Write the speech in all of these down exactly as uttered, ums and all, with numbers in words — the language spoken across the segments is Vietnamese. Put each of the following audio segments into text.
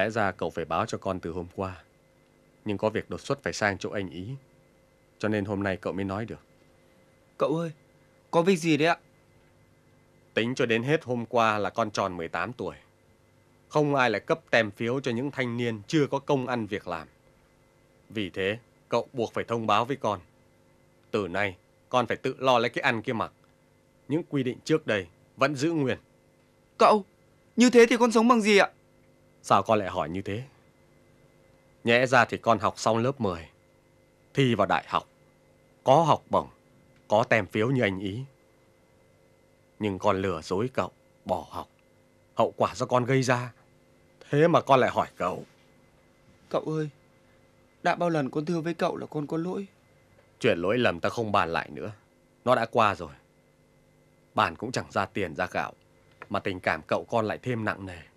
Lẽ ra cậu phải báo cho con từ hôm qua, nhưng có việc đột xuất phải sang chỗ anh Ý, cho nên hôm nay cậu mới nói được. Cậu ơi, có việc gì đấy ạ? Tính cho đến hết hôm qua là con tròn mười tám tuổi. Không ai lại cấp tem phiếu cho những thanh niên chưa có công ăn việc làm. Vì thế, cậu buộc phải thông báo với con. Từ nay, con phải tự lo lấy cái ăn kia mặc. Những quy định trước đây vẫn giữ nguyên. Cậu, như thế thì con sống bằng gì ạ? Sao con lại hỏi như thế? Nhẽ ra thì con học xong lớp mười, thi vào đại học, có học bổng, có tem phiếu như anh Ý. Nhưng con lừa dối cậu, bỏ học. Hậu quả do con gây ra. Thế mà con lại hỏi cậu. Cậu ơi, đã bao lần con thưa với cậu là con có lỗi. Chuyện lỗi lầm ta không bàn lại nữa. Nó đã qua rồi. Bàn cũng chẳng ra tiền ra gạo, mà tình cảm cậu con lại thêm nặng nề.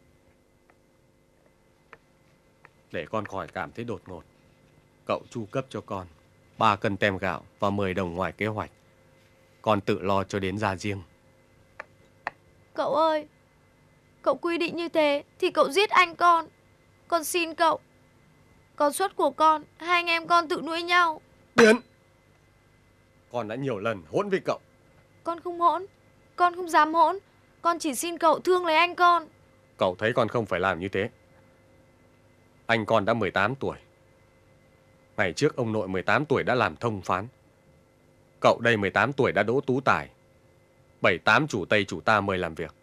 Để con khỏi cảm thấy đột ngột, cậu chu cấp cho con ba cân tem gạo và mười đồng ngoài kế hoạch. Con tự lo cho đến ra riêng. Cậu ơi, cậu quy định như thế thì cậu giết anh con. Con xin cậu. Con suất của con, hai anh em con tự nuôi nhau. Biến! Con đã nhiều lần hỗn với cậu. Con không hỗn, con không dám hỗn. Con chỉ xin cậu thương lấy anh con. Cậu thấy con không phải làm như thế. Anh con đã mười tám tuổi. Ngày trước ông nội mười tám tuổi đã làm thông phán. Cậu đây mười tám tuổi đã đỗ tú tài. Bảy tám chủ Tây chủ ta mời làm việc.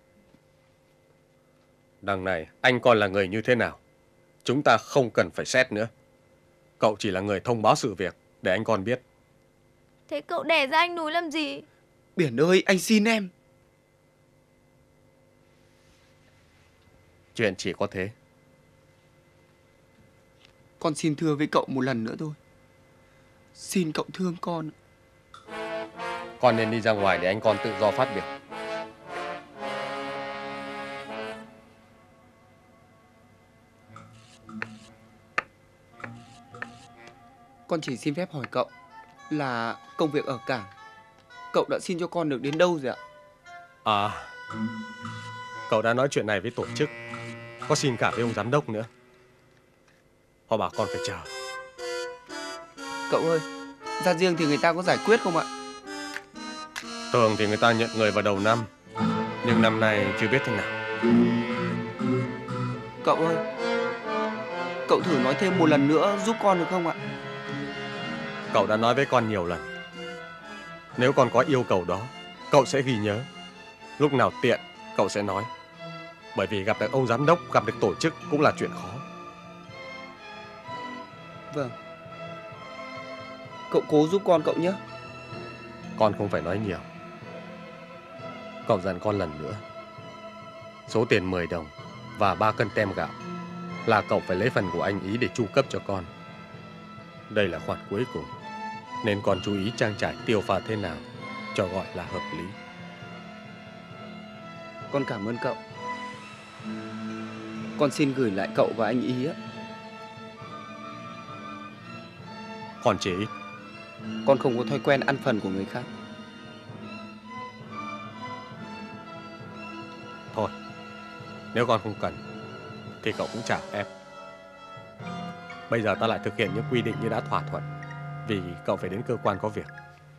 Đằng này anh con là người như thế nào, chúng ta không cần phải xét nữa. Cậu chỉ là người thông báo sự việc để anh con biết. Thế cậu đẻ ra anh Núi làm gì? Biển ơi, anh xin em. Chuyện chỉ có thế. Con xin thưa với cậu một lần nữa thôi. Xin cậu thương con. Con nên đi ra ngoài để anh con tự do phát biểu. Con chỉ xin phép hỏi cậu là công việc ở cảng, cậu đã xin cho con được đến đâu rồi ạ? À, cậu đã nói chuyện này với tổ chức, có xin cả với ông giám đốc nữa. Họ bảo con phải chờ. Cậu ơi, ra riêng thì người ta có giải quyết không ạ? Thường thì người ta nhận người vào đầu năm, nhưng năm nay chưa biết thế nào. Cậu ơi, cậu thử nói thêm một lần nữa giúp con được không ạ? Cậu đã nói với con nhiều lần. Nếu con có yêu cầu đó, cậu sẽ ghi nhớ. Lúc nào tiện, cậu sẽ nói. Bởi vì gặp được ông giám đốc, gặp được tổ chức cũng là chuyện khó. Vâng. Cậu cố giúp con cậu nhé. Con không phải nói nhiều. Cậu dặn con lần nữa. Số tiền mười đồng và ba cân tem gạo là cậu phải lấy phần của anh Ý để chu cấp cho con. Đây là khoản cuối cùng, nên con chú ý trang trải tiêu pha thế nào cho gọi là hợp lý. Con cảm ơn cậu. Con xin gửi lại cậu và anh Ý á. Con chỉ ít. Con không có thói quen ăn phần của người khác. Thôi, nếu con không cần thì cậu cũng chả ép. Bây giờ ta lại thực hiện những quy định như đã thỏa thuận, vì cậu phải đến cơ quan có việc.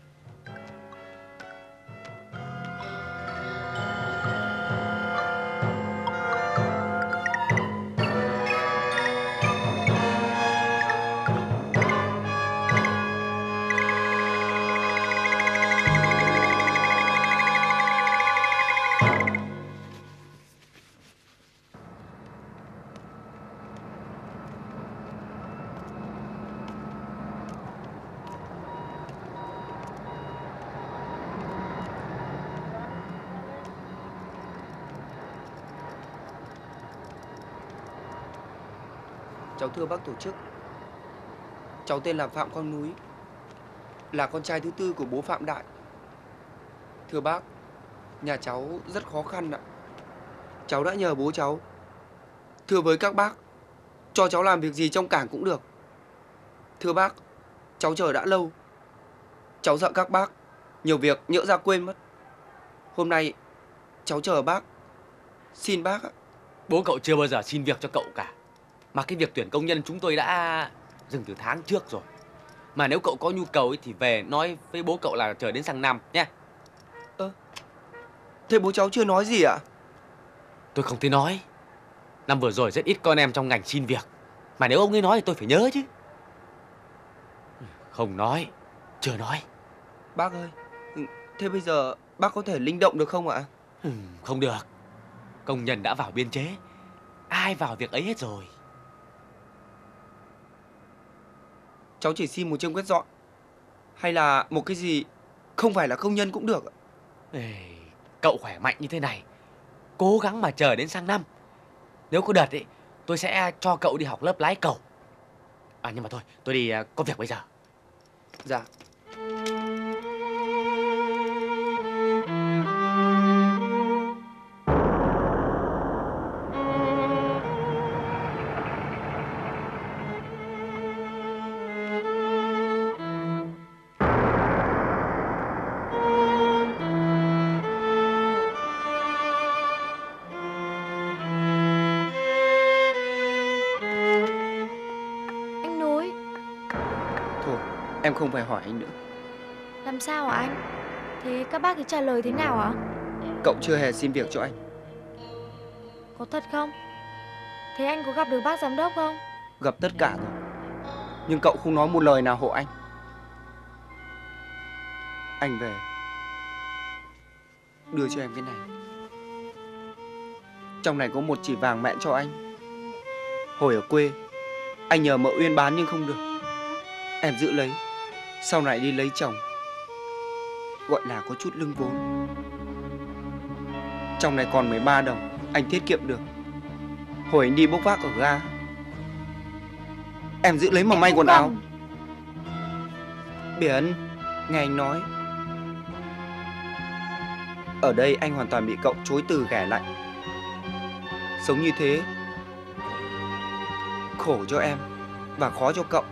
Cháu thưa bác tổ chức, cháu tên là Phạm Quang Núi, là con trai thứ tư của bố Phạm Đại. Thưa bác, nhà cháu rất khó khăn ạ. Cháu đã nhờ bố cháu, thưa với các bác, cho cháu làm việc gì trong cảng cũng được. Thưa bác, cháu chờ đã lâu. Cháu sợ các bác nhiều việc nhỡ ra quên mất. Hôm nay cháu chờ bác, xin bác ạ. Bố cậu chưa bao giờ xin việc cho cậu cả. Mà cái việc tuyển công nhân chúng tôi đã dừng từ tháng trước rồi. Mà nếu cậu có nhu cầu ấy thì về nói với bố cậu là chờ đến sang năm nhé. Ơ, thế bố cháu chưa nói gì ạ? Tôi không thể nói. Năm vừa rồi rất ít con em trong ngành xin việc. Mà nếu ông ấy nói thì tôi phải nhớ chứ. Không nói, chưa nói. Bác ơi, thế bây giờ bác có thể linh động được không ạ? Ừ, không được. Công nhân đã vào biên chế, ai vào việc ấy hết rồi. Cháu chỉ xin một chân quét dọn, hay là một cái gì không phải là công nhân cũng được ạ. Ê, cậu khỏe mạnh như thế này, cố gắng mà chờ đến sang năm. Nếu có đợt ấy, tôi sẽ cho cậu đi học lớp lái cầu. À nhưng mà thôi, tôi đi à, có việc bây giờ. Dạ. Anh Núi, Thôi, em không phải hỏi anh nữa. làm sao hả anh? Thế các bác ấy trả lời thế nào ạ? Cậu chưa hề xin việc cho anh. Có thật không? Thế anh có gặp được bác giám đốc không? Gặp tất cả rồi, nhưng cậu không nói một lời nào hộ anh. Anh về đưa cho em cái này. Trong này có một chỉ vàng mẹ cho anh. Hồi ở quê, anh nhờ mợ Uyên bán nhưng không được. Em giữ lấy, sau này đi lấy chồng, gọi là có chút lưng vốn. Trong này còn mười ba đồng, anh tiết kiệm được. Hồi anh đi bốc vác ở ga, em giữ lấy mà may quần áo. Biển, nghe anh nói, ở đây anh hoàn toàn bị cậu chối từ ghẻ lạnh. Sống như thế khổ cho em và khó cho cậu.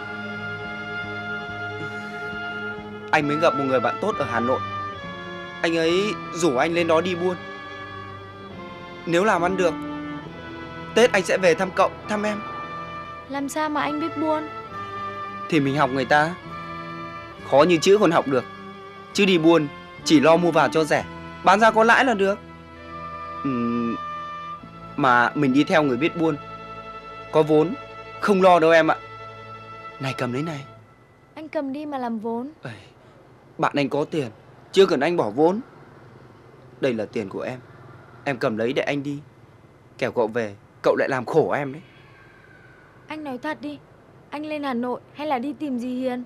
Anh mới gặp một người bạn tốt ở Hà Nội. Anh ấy rủ anh lên đó đi buôn. Nếu làm ăn được, Tết anh sẽ về thăm cậu, thăm em. Làm sao mà anh biết buôn? Thì mình học người ta. Khó như chữ còn học được. Chứ đi buôn chỉ lo mua vào cho rẻ, bán ra có lãi là được. Ừm, mà mình đi theo người biết buôn, có vốn, không lo đâu em ạ. Này cầm lấy này. Anh cầm đi mà làm vốn. Ây, bạn anh có tiền, chưa cần anh bỏ vốn. Đây là tiền của em. Em cầm lấy để anh đi. Kẻo cậu về, cậu lại làm khổ em đấy. Anh nói thật đi, anh lên Hà Nội hay là đi tìm dì Hiền?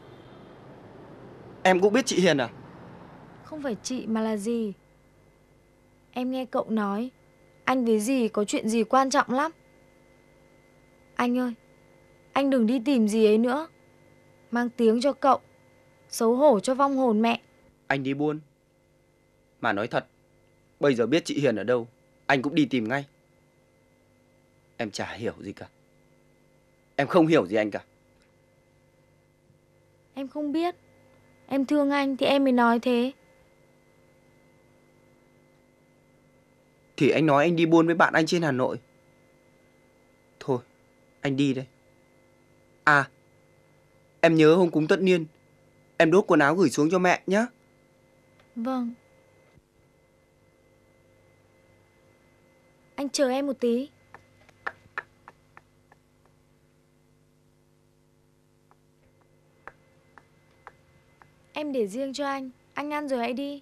Em cũng biết chị Hiền à? Không phải chị mà là dì. Em nghe cậu nói anh với dì có chuyện gì quan trọng lắm. Anh ơi, anh đừng đi tìm dì ấy nữa. Mang tiếng cho cậu, xấu hổ cho vong hồn mẹ. Anh đi buôn. Mà nói thật, bây giờ biết chị Hiền ở đâu, anh cũng đi tìm ngay. Em chả hiểu gì cả. Em không hiểu gì anh cả. Em không biết. Em thương anh thì em mới nói thế. Thì anh nói anh đi buôn với bạn anh trên Hà Nội. Thôi, anh đi đây. À, em nhớ hôm cúng tất niên, em đốt quần áo gửi xuống cho mẹ nhé. Vâng. Anh chờ em một tí. Em để riêng cho anh. Anh ăn rồi hãy đi.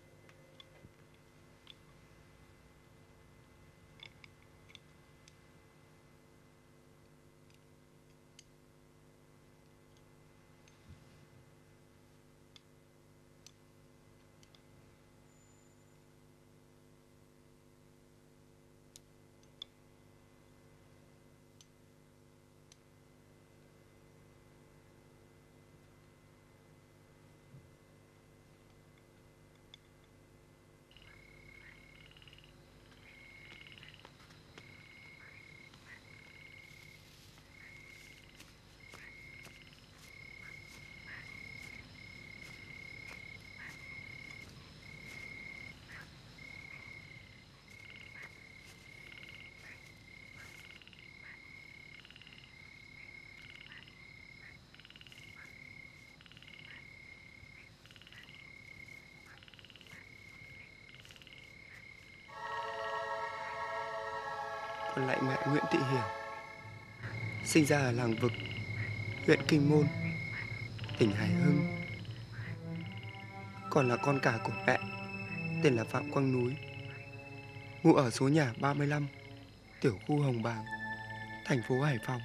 Con lại mẹ Nguyễn Thị Hiền, sinh ra ở làng Vực, huyện Kinh Môn, tỉnh Hải Hưng. Con là con cả của mẹ, tên là Phạm Quang Núi, ngụ ở số nhà ba mươi lăm, tiểu khu Hồng Bàng, thành phố Hải Phòng.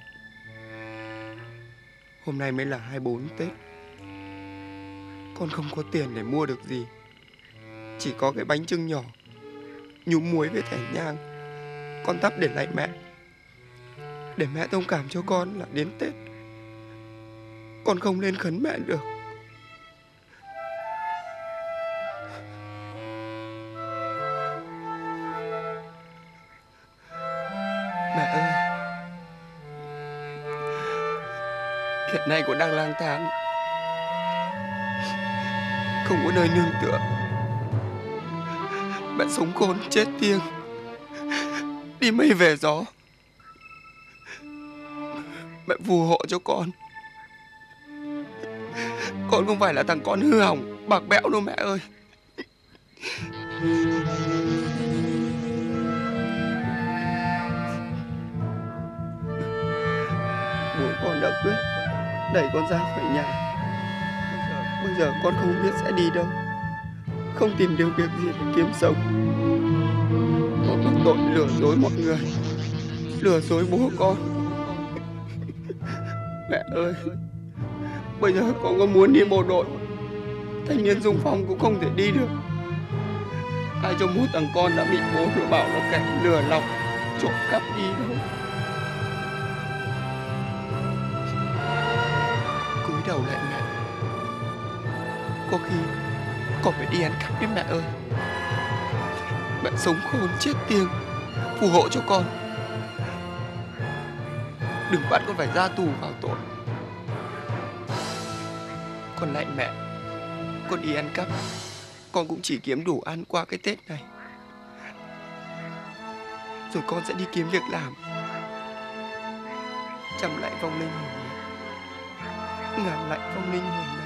Hôm nay mới là hai mươi bốn Tết. Con không có tiền để mua được gì, chỉ có cái bánh chưng nhỏ, nhúm muối với thẻ nhang. Con thắp để lại mẹ, để mẹ thông cảm cho con là đến Tết con không lên khấn mẹ được. Mẹ ơi, hiện nay con đang lang thang, không có nơi nương tựa. Mẹ sống khôn chết thiêng, đi mây về gió. Mẹ phù hộ cho con. Con không phải là thằng con hư hỏng, bạc bẽo đâu mẹ ơi. Bố con đã quyết đẩy con ra khỏi nhà. Bây giờ con không biết sẽ đi đâu, không tìm được việc gì để kiếm sống. Con mắc tội lừa dối mọi người, lừa dối bố con. Mẹ ơi, bây giờ con có muốn đi bộ đội, thanh niên xung phong cũng không thể đi được. Ai trong một thằng con đã bị bố nó bảo là kẻ lừa lọc, trộm cắp đi đâu. Cúi đầu lại mẹ, có khi con phải đi ăn cắp đấy mẹ ơi. Mẹ sống khôn chết thiêng, phù hộ cho con. Đừng bắt con phải ra tù vào tội. Con lạy mẹ, con đi ăn cắp, con cũng chỉ kiếm đủ ăn qua cái Tết này. Rồi con sẽ đi kiếm việc làm, chăm lại vong linh hồn mẹ, ngàn lại vong linh hồn mẹ.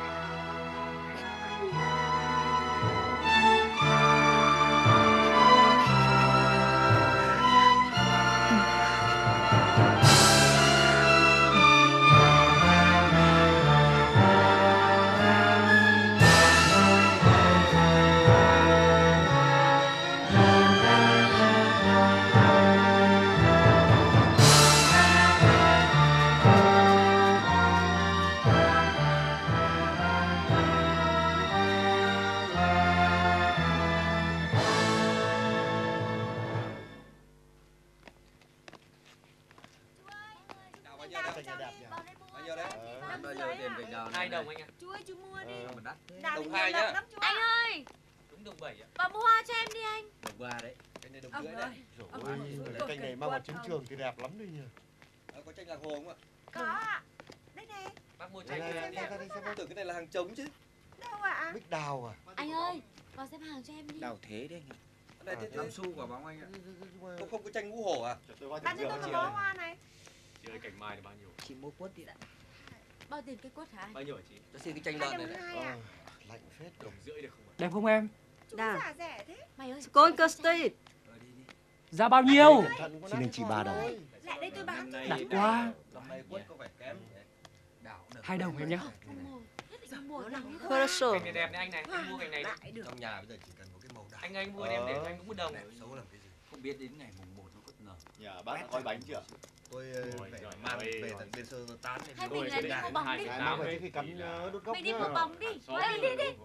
Hai đồng anh ạ. Chú ơi, chú mua đi. Đắt. Đồng hai nhá. Anh ơi, Đúng đồng bảy ạ. bà mua hoa cho em đi anh. Đồng ba đấy. Cái này đồng Ông rưỡi ơi. đấy. Ông Ôi, ơi, cái cành này mang vào chiến trường thì đẹp lắm đấy nhỉ. Có tranh lạc hồ không ạ? có ạ. Đây này. Bác mua Đây, chanh đây, cho em đây, đi. đây, đây, xem nào. Tưởng cái này là hàng trống chứ. Đâu ạ? Bích đào à? Anh ơi, vào xếp hàng cho em đi. Đào thế đấy anh ạ. Cái này thế năm thế. xu quả bóng anh ạ. Không không có tranh ngũ hổ à? Bán cho tôi một bó hoa này. Chị ơi, cành mai là bao nhiêu? Chị mua quất đi đã. Bao tiền cây quất hả anh? Bao nhiêu hả chị? Cho xin cái tranh Hai lợn này đồng này. hai ạ. Lạnh phết. Đồng rưỡi được không ạ? Đẹp không em? Chú Nào. giả rẻ thế. Mày ơi, Skol Custard. Ờ, đi đi. Giá bao nhiêu? Xin anh chị ba đồng. Lại đây tôi bán cho. Đắt quá. Năm nay quất có vẻ kém. Đảo được. Hai đồng em nhé. không mua. Nhất định không mua. Nắng Parasol. Cành này đẹp đấy anh này, anh mua cành này. Lại được. Trong nhà bây giờ chỉ cần một cái màu đỏ. Anh anh mua em để cho anh có bút đồng. Đẹp xấu làm cái gì? Không biết đến ngày mùng một nó quất nở. Nhà bác đã gói bánh chưa? Tôi ờ, Ôi phải giời mang ơi. về tận bên sơ tán Hay thì mình lại đi mua bóng đi. Này, mang về trước khi cắm ờ, đốt gốc Mày đi nhá. mua bóng đi. Đi đi đi.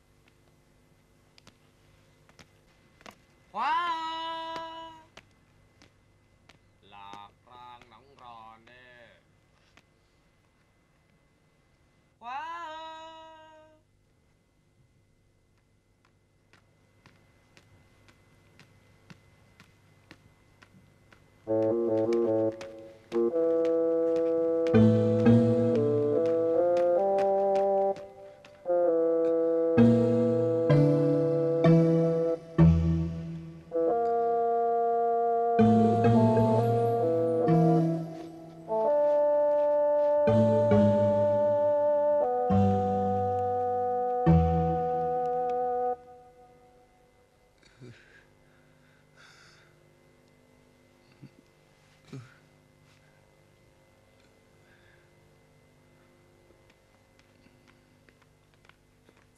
Hoa lạc rang nóng ròn đê. Hoa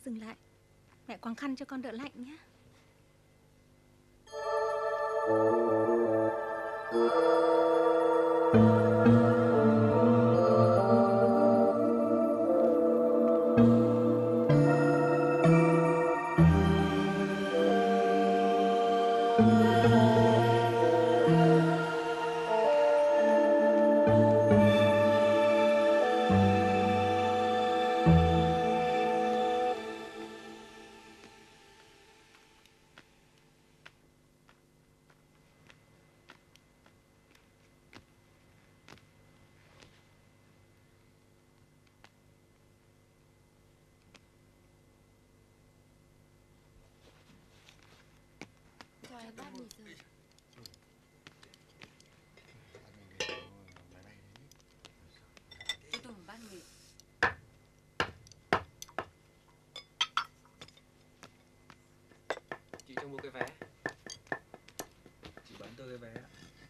Dừng lại. Mẹ quàng khăn cho con đỡ lạnh nhé. Cho em bát mì rồi. Cho tôi một bát mì. Chị cho mua cái vé. Chị bán tôi cái vé.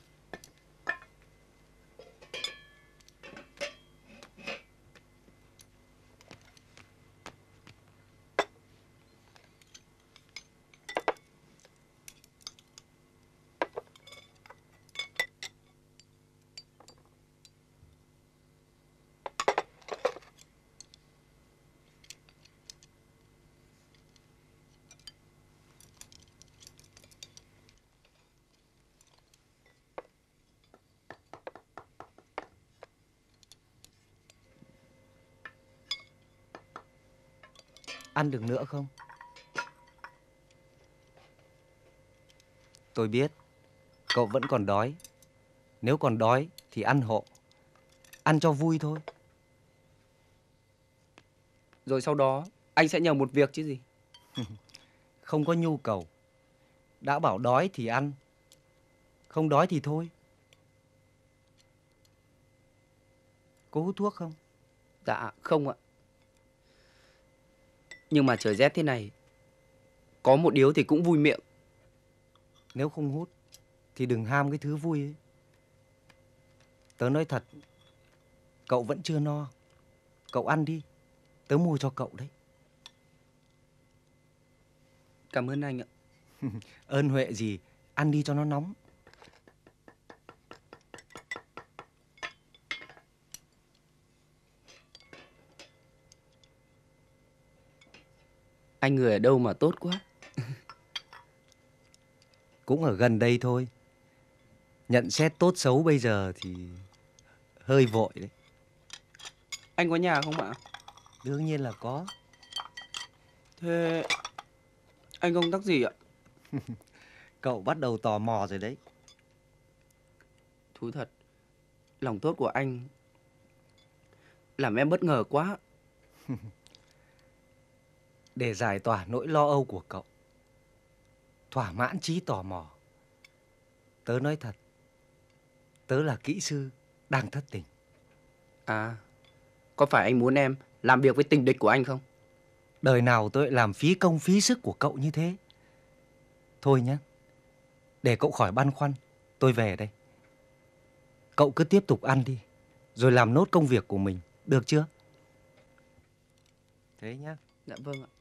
Ăn được nữa không? Tôi biết, cậu vẫn còn đói. Nếu còn đói thì ăn hộ. Ăn cho vui thôi. Rồi sau đó anh sẽ nhờ một việc chứ gì. Không có nhu cầu. Đã bảo đói thì ăn. Không đói thì thôi. Có hút thuốc không? Dạ không ạ. Nhưng mà trời rét thế này, có một điếu thì cũng vui miệng. Nếu không hút thì đừng ham cái thứ vui ấy. Tớ nói thật, cậu vẫn chưa no. Cậu ăn đi, tớ mua cho cậu đấy. Cảm ơn anh ạ. Ơn huệ gì, ăn đi cho nó nóng. Anh người ở đâu mà tốt quá. Cũng ở gần đây thôi. Nhận xét tốt xấu bây giờ thì hơi vội đấy. Anh có nhà không ạ? Đương nhiên là có. Thế anh công tác gì ạ? Cậu bắt đầu tò mò rồi đấy. Thú thật, lòng tốt của anh làm em bất ngờ quá. Để giải tỏa nỗi lo âu của cậu, thỏa mãn trí tò mò, tớ nói thật, tớ là kỹ sư đang thất tình. À, có phải anh muốn em làm việc với tình địch của anh không? Đời nào tôi lại làm phí công phí sức của cậu như thế. Thôi nhé, để cậu khỏi băn khoăn, tôi về đây. Cậu cứ tiếp tục ăn đi, rồi làm nốt công việc của mình, được chưa? Thế nhá. Dạ vâng ạ.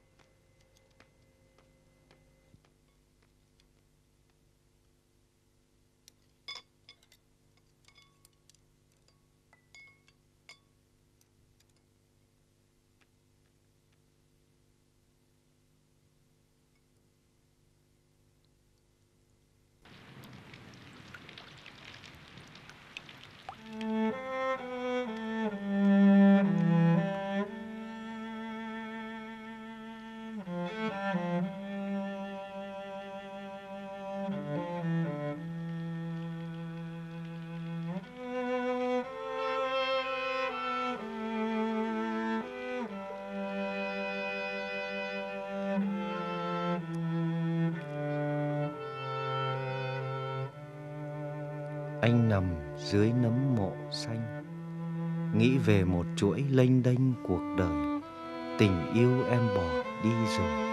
Anh nằm dưới nấm mộ xanh, nghĩ về một chuỗi lênh đênh cuộc đời. Tình yêu em bỏ đi rồi.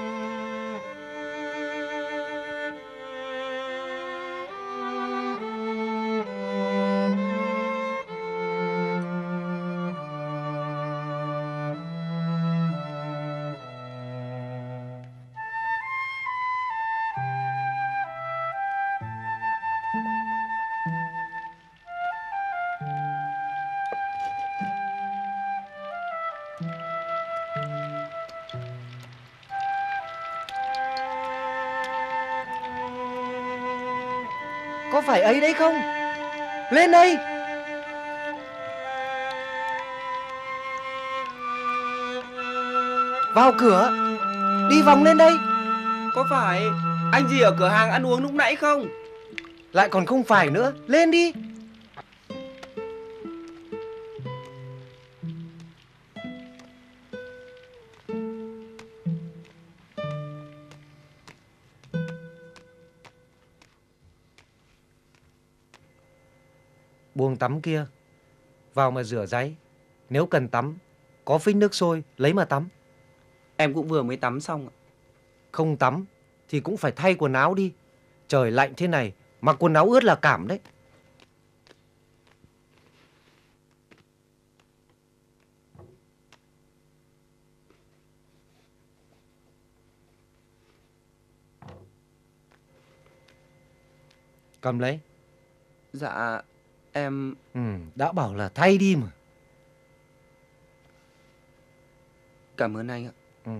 có phải ấy đấy không? Lên đây! Vào cửa! Đi vòng lên đây! Có phải anh gì ở cửa hàng ăn uống lúc nãy không? Lại còn không phải nữa. Lên đi! Buồng tắm kia, vào mà rửa ráy. Nếu cần tắm, có phích nước sôi, lấy mà tắm. Em cũng vừa mới tắm xong ạ. Không tắm thì cũng phải thay quần áo đi. Trời lạnh thế này, mặc quần áo ướt là cảm đấy. Cầm lấy. Dạ, em... Ừ, đã bảo là thay đi mà. Cảm ơn anh ạ. Ừ.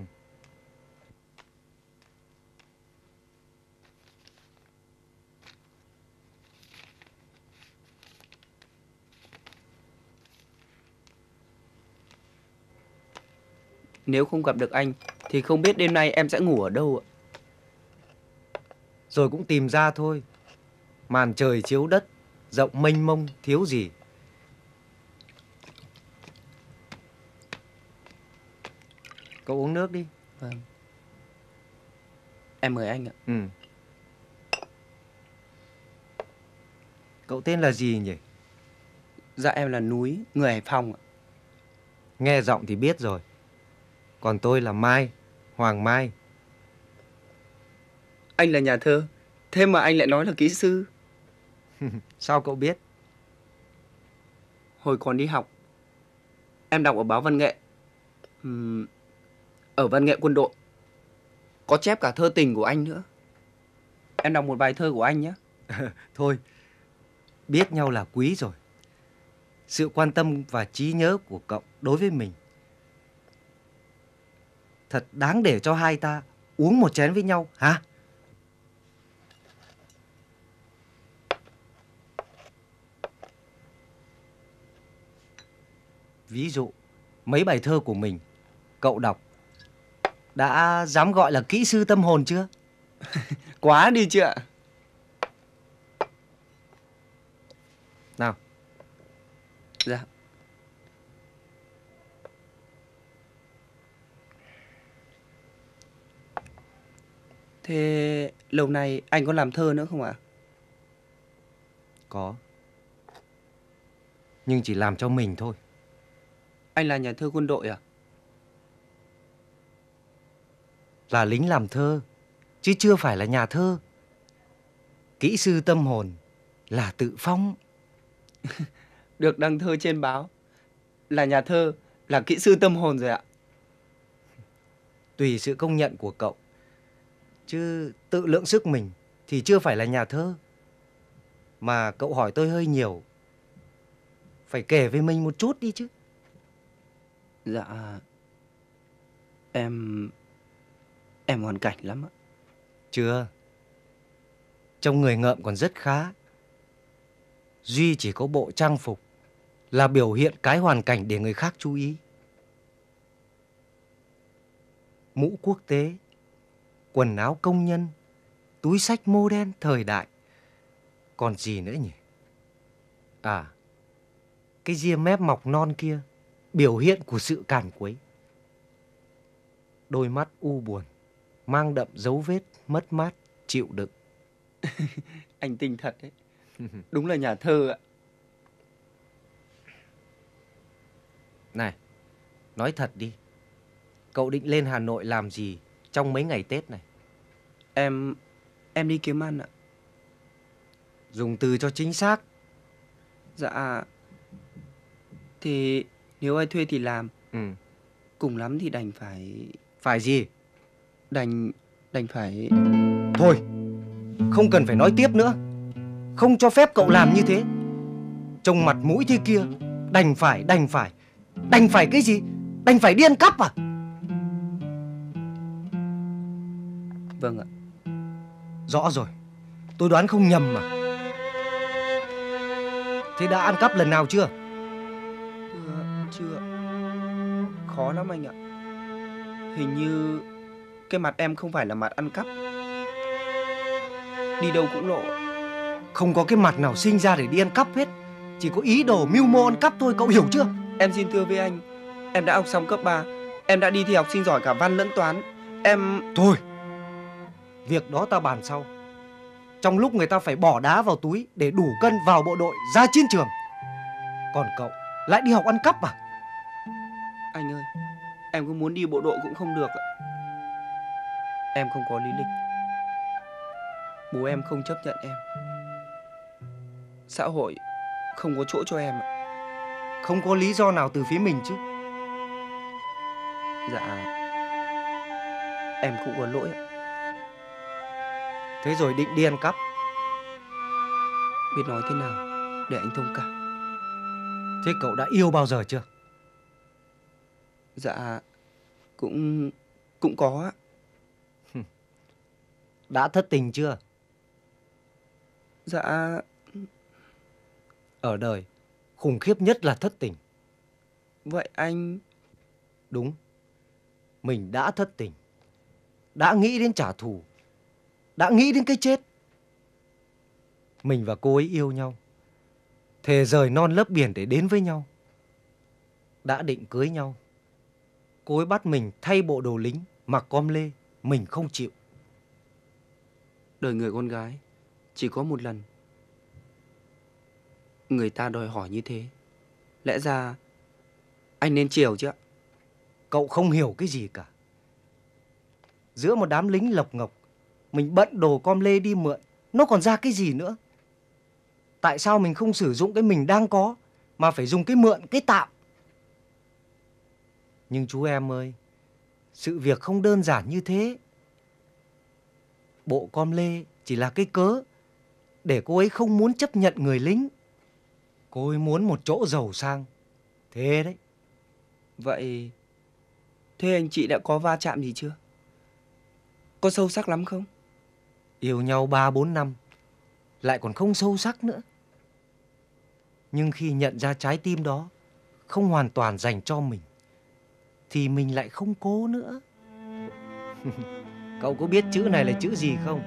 Nếu không gặp được anh thì không biết đêm nay em sẽ ngủ ở đâu ạ. Rồi cũng tìm ra thôi. Màn trời chiếu đất, rộng mênh mông, thiếu gì. Cậu uống nước đi. Vâng. Em mời anh ạ. Ừ. Cậu tên là gì nhỉ? Dạ em là Núi, người Hải Phòng ạ. Nghe giọng thì biết rồi. Còn tôi là Mai, Hoàng Mai. Anh là nhà thơ, thế mà anh lại nói là kỹ sư. Sao cậu biết? Hồi còn đi học, em đọc ở báo văn nghệ. Ừm, ở văn nghệ quân đội có chép cả thơ tình của anh nữa. Em đọc một bài thơ của anh nhé. Thôi, biết nhau là quý rồi. Sự quan tâm và trí nhớ của cậu đối với mình thật đáng để cho hai ta uống một chén với nhau, hả? Ví dụ, mấy bài thơ của mình, cậu đọc, đã dám gọi là kỹ sư tâm hồn chưa? Quá đi chứ ạ. Nào. Dạ. Thế lâu nay anh có làm thơ nữa không ạ? Có. Nhưng chỉ làm cho mình thôi. Anh là nhà thơ quân đội à? Là lính làm thơ, chứ chưa phải là nhà thơ. Kỹ sư tâm hồn là tự phong. Được đăng thơ trên báo, là nhà thơ, là kỹ sư tâm hồn rồi ạ. Tùy sự công nhận của cậu. Chứ tự lượng sức mình thì chưa phải là nhà thơ. Mà cậu hỏi tôi hơi nhiều. Phải kể về mình một chút đi chứ. Dạ, em... em hoàn cảnh lắm ạ. Chưa. Trông người ngợm còn rất khá. Duy chỉ có bộ trang phục là biểu hiện cái hoàn cảnh để người khác chú ý. Mũ quốc tế, quần áo công nhân, túi xách mô đen thời đại. Còn gì nữa nhỉ? À, cái ria mép mọc non kia, biểu hiện của sự càn quấy. Đôi mắt u buồn, mang đậm dấu vết mất mát, chịu đựng. Anh tinh thật đấy. Đúng là nhà thơ ạ. Này, nói thật đi. Cậu định lên Hà Nội làm gì trong mấy ngày Tết này? Em... em đi kiếm ăn ạ. Dùng từ cho chính xác. Dạ... Thì nếu ai thuê thì làm. Ừ. Cùng lắm thì đành phải... Phải gì? Đành... đành phải... Thôi, không cần phải nói tiếp nữa. Không cho phép cậu làm như thế. Trông mặt mũi thế kia, đành phải, đành phải. Đành phải cái gì? Đành phải điên cắp à? Vâng ạ. Rõ rồi, tôi đoán không nhầm mà. Thế đã ăn cắp lần nào chưa? Chưa, chưa. Khó lắm anh ạ. Hình như cái mặt em không phải là mặt ăn cắp. Đi đâu cũng lộ. Không có cái mặt nào sinh ra để đi ăn cắp hết. Chỉ có ý đồ mưu mô ăn cắp thôi, cậu hiểu chưa? Em xin thưa với anh, em đã học xong cấp ba. Em đã đi thi học sinh giỏi cả văn lẫn toán. Em... Thôi, việc đó ta bàn sau. Trong lúc người ta phải bỏ đá vào túi để đủ cân vào bộ đội ra chiến trường, còn cậu lại đi học ăn cắp à? Anh ơi, em có muốn đi bộ đội cũng không được ạ. Em không có lý lịch. Bố em không chấp nhận em. Xã hội không có chỗ cho em ạ. Không có lý do nào từ phía mình chứ? Dạ, em cũng có lỗi ạ. Thế rồi định đi ăn cắp? Biết nói thế nào để anh thông cảm. Thế cậu đã yêu bao giờ chưa? Dạ, cũng cũng có á. Đã thất tình chưa? Dạ. Ở đời khủng khiếp nhất là thất tình. Vậy anh... Đúng, mình đã thất tình, đã nghĩ đến trả thù, đã nghĩ đến cái chết. Mình và cô ấy yêu nhau, thề rời non lấp biển để đến với nhau. Đã định cưới nhau, cô ấy bắt mình thay bộ đồ lính, mặc com lê, mình không chịu. Đời người con gái chỉ có một lần. Người ta đòi hỏi như thế, lẽ ra anh nên chiều chứ ạ. Cậu không hiểu cái gì cả. Giữa một đám lính lộc ngọc, mình bận đồ com lê đi mượn, nó còn ra cái gì nữa? Tại sao mình không sử dụng cái mình đang có, mà phải dùng cái mượn, cái tạm? Nhưng chú em ơi, sự việc không đơn giản như thế. Bộ com lê chỉ là cái cớ để cô ấy không muốn chấp nhận người lính. Cô ấy muốn một chỗ giàu sang. Thế đấy. Vậy thế anh chị đã có va chạm gì chưa? Có sâu sắc lắm không? Yêu nhau ba bốn năm lại còn không sâu sắc nữa. Nhưng khi nhận ra trái tim đó không hoàn toàn dành cho mình thì mình lại không cố nữa. Cậu có biết chữ này là chữ gì không?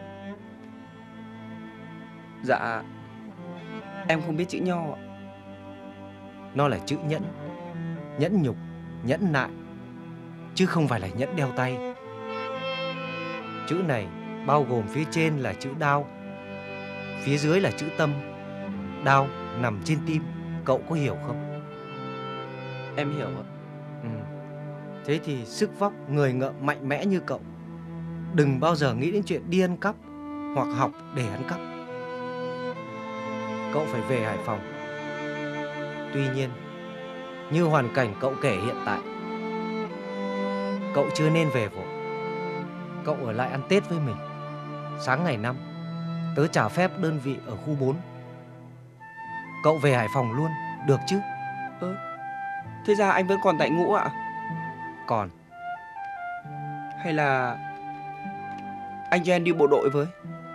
Dạ, em không biết chữ Nho ạ. Nó là chữ nhẫn. Nhẫn nhục, nhẫn nại, chứ không phải là nhẫn đeo tay. Chữ này bao gồm phía trên là chữ đao, phía dưới là chữ tâm. Đao nằm trên tim, cậu có hiểu không? Em hiểu ạ. Ừ. Thế thì sức vóc, người ngợm mạnh mẽ như cậu, đừng bao giờ nghĩ đến chuyện đi ăn cắp hoặc học để ăn cắp. Cậu phải về Hải Phòng. Tuy nhiên, như hoàn cảnh cậu kể hiện tại, cậu chưa nên về vội. Cậu ở lại ăn Tết với mình. Sáng ngày năm, tớ trả phép đơn vị ở khu bốn. Cậu về Hải Phòng luôn, được chứ? Ơ, thế ra anh vẫn còn tại ngũ ạ? Còn. Hay là anh cho em đi bộ đội với?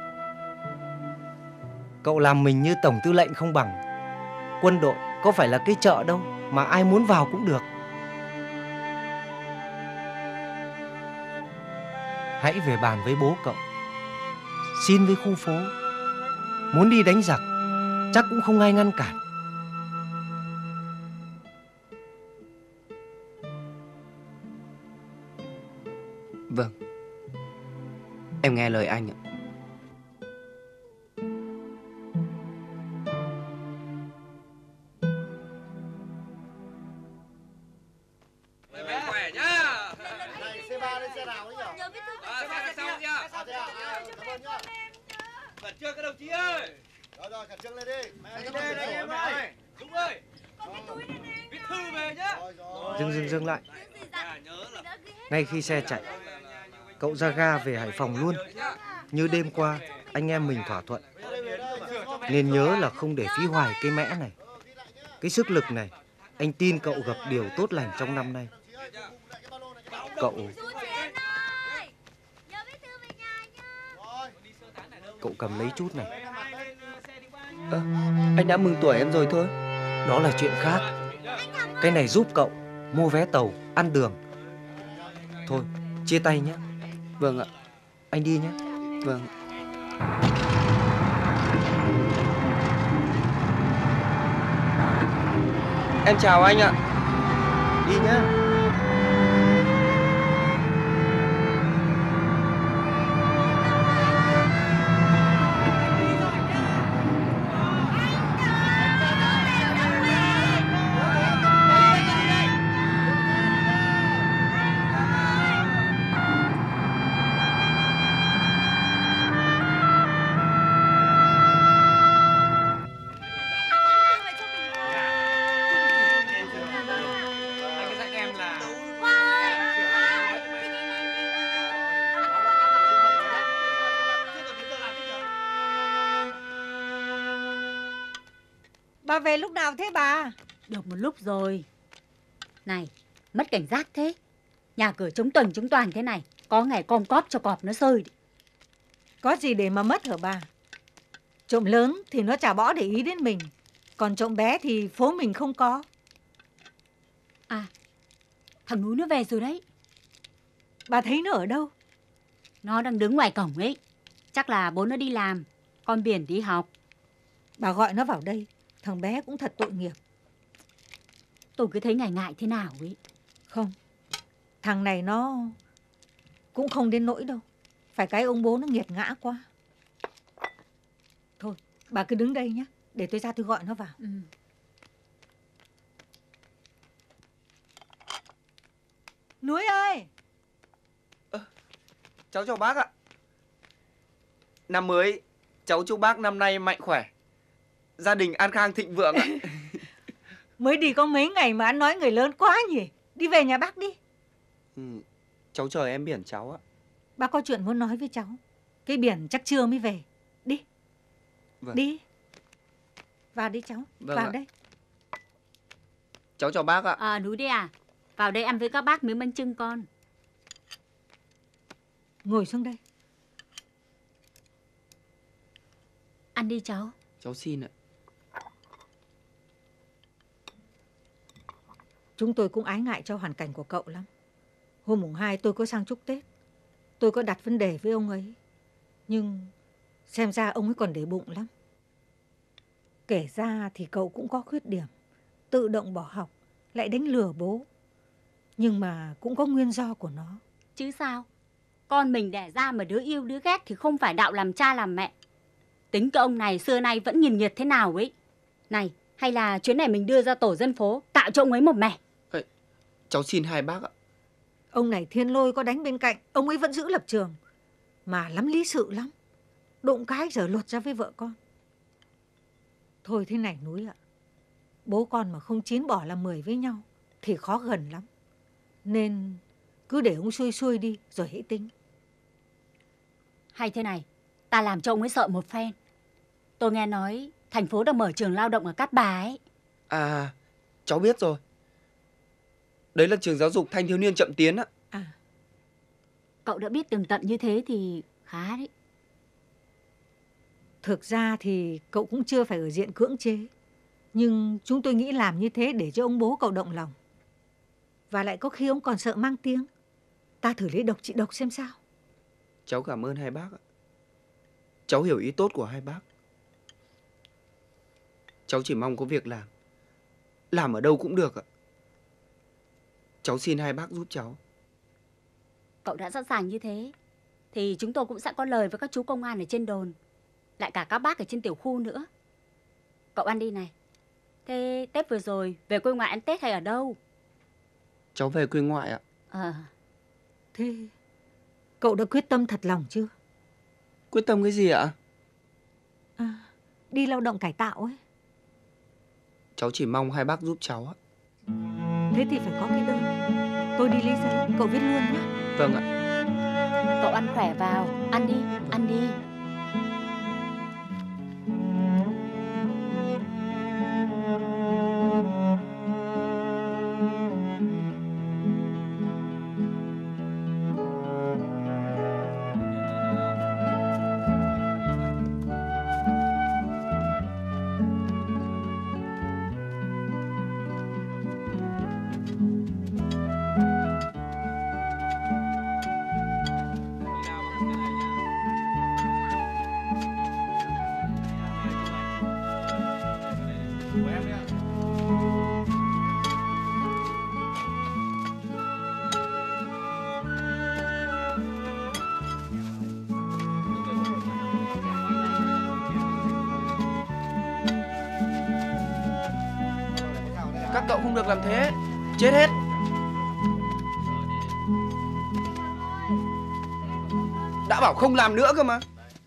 Cậu làm mình như tổng tư lệnh không bằng. Quân đội có phải là cái chợ đâu mà ai muốn vào cũng được. Hãy về bàn với bố cậu, xin với khu phố. Muốn đi đánh giặc chắc cũng không ai ngăn cản. Vâng, em nghe lời anh ạ. Khỏe nhá. Này xe ba lên xe nào ấy nhỉ? À, xe sau nhá. À, thế à? À, cảm ơn nhá. Khẩn trương các đồng chí ơi. Rồi rồi, khẩn trương lên đi. Mày đi đây đây em ơi. Đúng ơi. Viết thư về nhá. Dừng dừng dừng lại. Ngay khi xe chạy, cậu ra ga về Hải Phòng luôn. Như đêm qua anh em mình thỏa thuận. Nên nhớ là không để phí hoài cái mẽ này. Cái sức lực này, anh tin cậu gặp điều tốt lành trong năm nay. Cậu Cậu cầm lấy chút này. À, anh đã mừng tuổi em rồi thôi. Đó là chuyện khác. Cái này giúp cậu mua vé tàu, ăn đường. Thôi, chia tay nhé. Vâng ạ. Anh đi nhé. Vâng. Em chào anh ạ. Đi nhá. Bà về lúc nào thế bà? Được một lúc rồi. Này, mất cảnh giác thế. Nhà cửa chống tuần chống toàn thế này, có ngày com cóp cho cọp nó sơi. Có gì để mà mất hả bà? Trộm lớn thì nó chả bỏ để ý đến mình, còn trộm bé thì phố mình không có. À, thằng Núi nó về rồi đấy. Bà thấy nó ở đâu? Nó đang đứng ngoài cổng ấy. Chắc là bố nó đi làm, con Biển đi học. Bà gọi nó vào đây. Thằng bé cũng thật tội nghiệp. Tôi cứ thấy ngại ngại thế nào ấy. Không, thằng này nó cũng không đến nỗi đâu. Phải cái ông bố nó nghiệt ngã quá. Thôi, bà cứ đứng đây nhé, để tôi ra tôi gọi nó vào. Ừ. Núi ơi! À, cháu chào bác ạ. Năm mới, cháu chúc bác năm nay mạnh khỏe, gia đình an khang thịnh vượng ạ. Mới đi có mấy ngày mà ăn nói người lớn quá nhỉ. Đi về nhà bác đi. Ừ, cháu chờ em Biển cháu ạ. Bác có chuyện muốn nói với cháu. Cái Biển chắc trưa mới về. Đi. Vâng. Đi. Vào đi cháu. Vâng vào ạ. đây. Cháu chào bác ạ. À, Núi đi à? Vào đây ăn với các bác miếng bánh chưng con. Ngồi xuống đây. Ăn đi cháu. Cháu xin ạ. Chúng tôi cũng ái ngại cho hoàn cảnh của cậu lắm. Hôm mùng hai tôi có sang chúc Tết. Tôi có đặt vấn đề với ông ấy. Nhưng xem ra ông ấy còn để bụng lắm. Kể ra thì cậu cũng có khuyết điểm. Tự động bỏ học, lại đánh lừa bố. Nhưng mà cũng có nguyên do của nó. Chứ sao? Con mình đẻ ra mà đứa yêu đứa ghét thì không phải đạo làm cha làm mẹ. Tính cái ông này xưa nay vẫn nghiền nghiệt thế nào ấy. Này, hay là chuyến này mình đưa ra tổ dân phố, tạo cho ông ấy một mẻ. Ê, cháu xin hai bác ạ. Ông này Thiên Lôi có đánh bên cạnh, ông ấy vẫn giữ lập trường. Mà lắm lý sự lắm. Đụng cái giờ lột ra với vợ con. Thôi thế này Núi ạ. Bố con mà không chín bỏ làm mười với nhau thì khó gần lắm. Nên cứ để ông xuôi xuôi đi rồi hãy tính. Hay thế này, ta làm cho ông ấy sợ một phen. Tôi nghe nói thành phố đang mở trường lao động ở Cát Bà ấy. À, cháu biết rồi. Đấy là trường giáo dục thanh thiếu niên chậm tiến ạ. À. Cậu đã biết tường tận như thế thì khá đấy. Thực ra thì cậu cũng chưa phải ở diện cưỡng chế. Nhưng chúng tôi nghĩ làm như thế để cho ông bố cậu động lòng. Và lại có khi ông còn sợ mang tiếng. Ta thử lấy độc trị độc xem sao. Cháu cảm ơn hai bác ạ. Cháu hiểu ý tốt của hai bác. Cháu chỉ mong có việc làm. Làm ở đâu cũng được ạ. Cháu xin hai bác giúp cháu. Cậu đã sẵn sàng như thế thì chúng tôi cũng sẽ có lời với các chú công an ở trên đồn, lại cả các bác ở trên tiểu khu nữa. Cậu ăn đi này. Thế Tết vừa rồi về quê ngoại ăn Tết hay ở đâu? Cháu về quê ngoại ạ. Ờ. Thế cậu đã quyết tâm thật lòng chưa? Quyết tâm cái gì ạ? À, đi lao động cải tạo ấy. Cháu chỉ mong hai bác giúp cháu ạ. Thế thì phải có cái đơn. Tôi đi lấy giấy, cậu viết luôn nhé. Vâng ạ. Cậu ăn khỏe vào, ăn đi, ăn đi. Cậu không được làm thế, chết hết. Đã bảo không làm nữa cơ mà.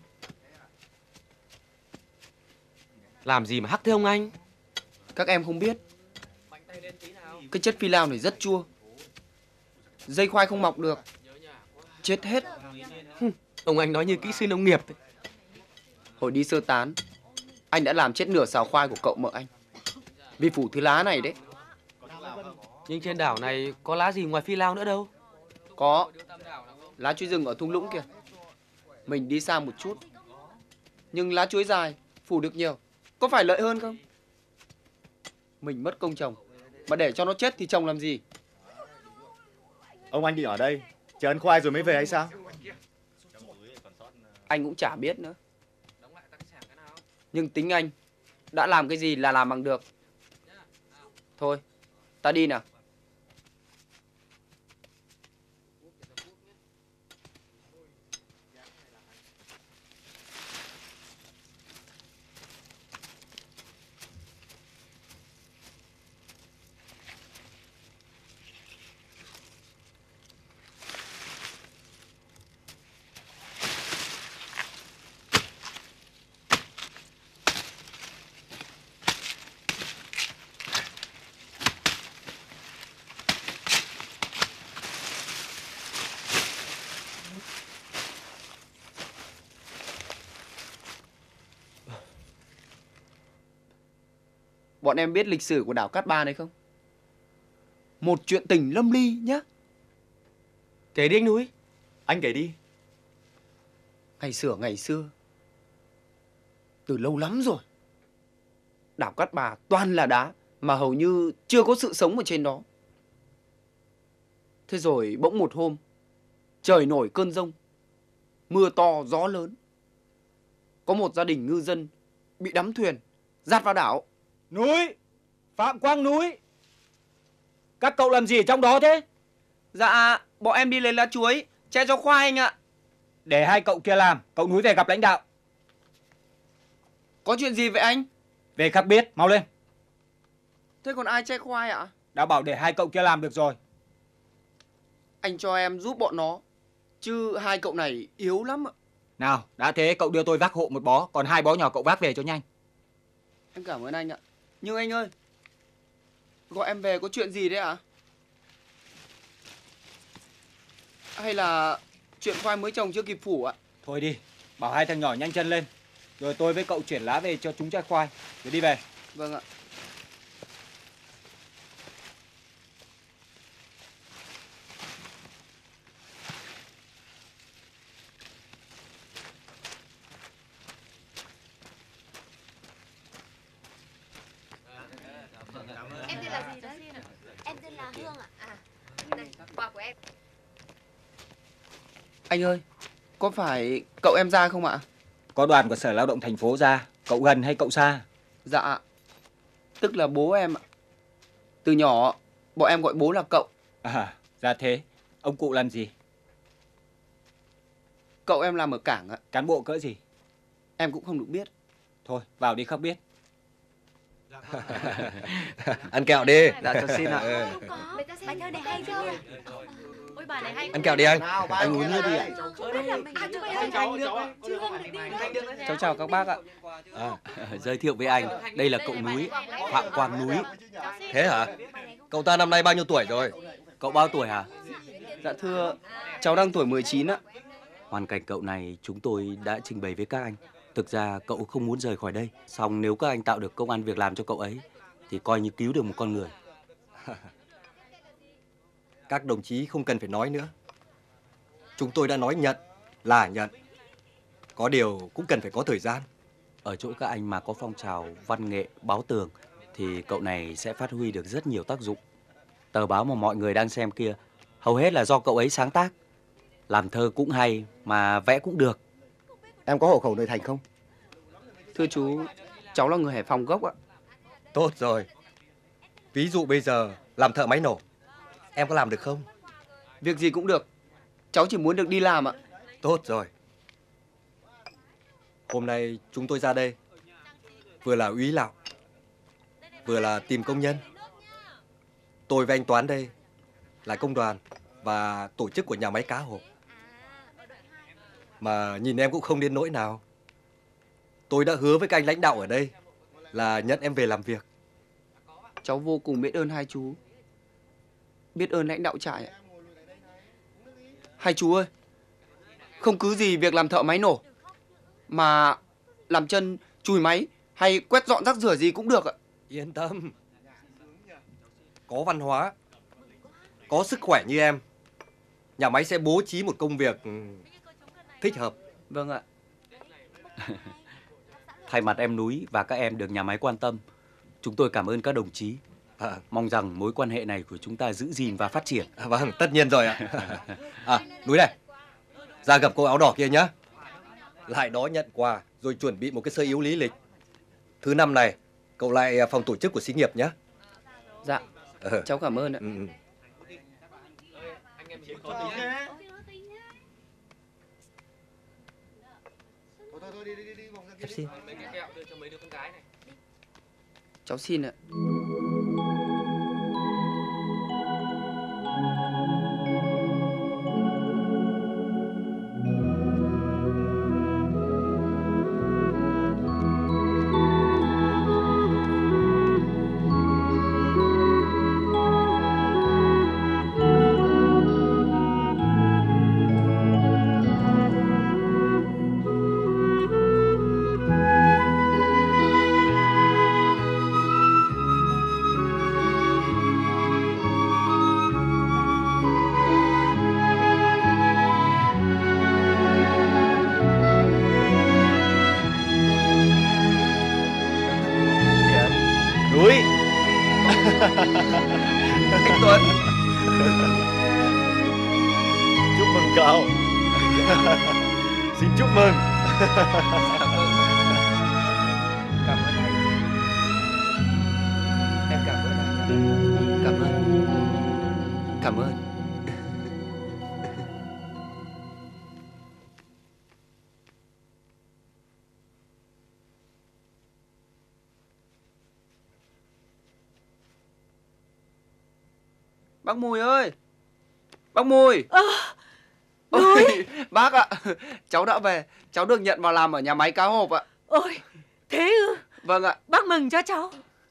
Làm gì mà hắc thế ông anh? Các em không biết, cái chất phi lao này rất chua. Dây khoai không mọc được, chết hết. Ông anh nói như kỹ sư nông nghiệp ấy. Hồi đi sơ tán, anh đã làm chết nửa sào khoai của cậu mợ anh, vì phủ thứ lá này đấy. Nhưng trên đảo này có lá gì ngoài phi lao nữa đâu. Có, lá chuối rừng ở thung lũng kìa. Mình đi xa một chút, nhưng lá chuối dài, phủ được nhiều, có phải lợi hơn không? Mình mất công trồng, mà để cho nó chết thì trồng làm gì? Ông anh đi ở đây, chờ ăn khoai rồi mới về hay sao? Anh cũng chả biết nữa. Nhưng tính anh, đã làm cái gì là làm bằng được. Thôi, ta đi nào. Bọn em biết lịch sử của đảo Cát Bà này không? Một chuyện tình lâm ly nhá. Kể đi anh Núi. Anh kể đi. Ngày xưa ngày xưa, từ lâu lắm rồi, đảo Cát Bà toàn là đá, mà hầu như chưa có sự sống ở trên đó. Thế rồi bỗng một hôm, trời nổi cơn giông, mưa to gió lớn. Có một gia đình ngư dân bị đắm thuyền dạt vào đảo. Núi! Phạm Quang Núi! Các cậu làm gì ở trong đó thế? Dạ, bọn em đi lấy lá chuối, che cho khoai anh ạ. Để hai cậu kia làm, cậu Núi về gặp lãnh đạo. Có chuyện gì vậy anh? Về khắc biết, mau lên. Thế còn ai che khoai ạ? Đã bảo để hai cậu kia làm được rồi. Anh cho em giúp bọn nó, chứ hai cậu này yếu lắm ạ. Nào, đã thế cậu đưa tôi vác hộ một bó, còn hai bó nhỏ cậu vác về cho nhanh. Em cảm ơn anh ạ. Nhưng anh ơi, gọi em về có chuyện gì đấy ạ? Hay là chuyện khoai mới trồng chưa kịp phủ ạ? Thôi đi, bảo hai thằng nhỏ nhanh chân lên. Rồi tôi với cậu chuyển lá về cho chúng trái khoai. Rồi đi về. Vâng ạ. Em tên là gì đấy? Em tên là Hương ạ. À, này, quà của em. Anh ơi, có phải cậu em ra không ạ? Có đoàn của Sở Lao động thành phố ra. Cậu gần hay cậu xa? Dạ, tức là bố em ạ. Từ nhỏ, bọn em gọi bố là cậu. À, ra thế. Ông cụ làm gì? Cậu em làm ở cảng ạ. Cán bộ cỡ gì? Em cũng không được biết. Thôi, vào đi khắc biết. Ăn kẹo đi. Dạ, cho xin ạ. Ừ. Bài thơ này hay chưa? Ôi bà này hay. Ăn kẹo đi anh. Anh uống nước đi ạ. Cháu chào các bác ạ. À, giới thiệu với anh, đây là cậu Núi, Phạm Quang Núi. Thế hả? Cậu ta năm nay bao nhiêu tuổi rồi? Cậu bao tuổi hả? Dạ thưa, cháu đang tuổi mười chín ạ. Hoàn cảnh cậu này chúng tôi đã trình bày với các anh. Thực ra cậu không muốn rời khỏi đây. Song nếu các anh tạo được công ăn việc làm cho cậu ấy thì coi như cứu được một con người. Các đồng chí không cần phải nói nữa. Chúng tôi đã nói nhận là nhận. Có điều cũng cần phải có thời gian. Ở chỗ các anh mà có phong trào văn nghệ báo tường thì cậu này sẽ phát huy được rất nhiều tác dụng. Tờ báo mà mọi người đang xem kia hầu hết là do cậu ấy sáng tác. Làm thơ cũng hay mà vẽ cũng được. Em có hộ khẩu nơi thành không? Thưa chú, cháu là người Hải Phòng gốc ạ. Tốt rồi. Ví dụ bây giờ làm thợ máy nổ, em có làm được không? Việc gì cũng được. Cháu chỉ muốn được đi làm ạ. Tốt rồi. Hôm nay chúng tôi ra đây vừa là úy lạo, vừa là tìm công nhân. Tôi với anh Toán đây là công đoàn và tổ chức của nhà máy cá hộp. Mà nhìn em cũng không đến nỗi nào. Tôi đã hứa với các anh lãnh đạo ở đây là nhận em về làm việc. Cháu vô cùng biết ơn hai chú. Biết ơn lãnh đạo trại ạ. Hai chú ơi, không cứ gì việc làm thợ máy nổ, mà làm chân chùi máy hay quét dọn rác rửa gì cũng được ạ. Yên tâm. Có văn hóa, có sức khỏe như em, nhà máy sẽ bố trí một công việc thích hợp. Vâng ạ. Thay mặt em Núi và các em được nhà máy quan tâm, chúng tôi cảm ơn các đồng chí. À, mong rằng mối quan hệ này của chúng ta giữ gìn và phát triển. À, vâng, tất nhiên rồi ạ. À, Núi này, ra gặp cô áo đỏ kia nhá. Lại đó nhận quà rồi chuẩn bị một cái sơ yếu lý lịch. Thứ năm này, cậu lại phòng tổ chức của xí nghiệp nhá. Dạ, ừ. Cháu cảm ơn ạ. Ừ. Em xin. Cháu xin ạ. Núi. Anh Tuấn. Chúc mừng cậu. Xin chúc mừng. Cảm ơn anh. Em cảm ơn anh. Cảm ơn. Cảm ơn. Bác Mùi ơi! Bác Mùi! Ơ, Ôi, bác ạ, cháu đã về, cháu được nhận vào làm ở nhà máy cá hộp ạ. Ôi, thế ư? Vâng ạ. Bác mừng cho cháu.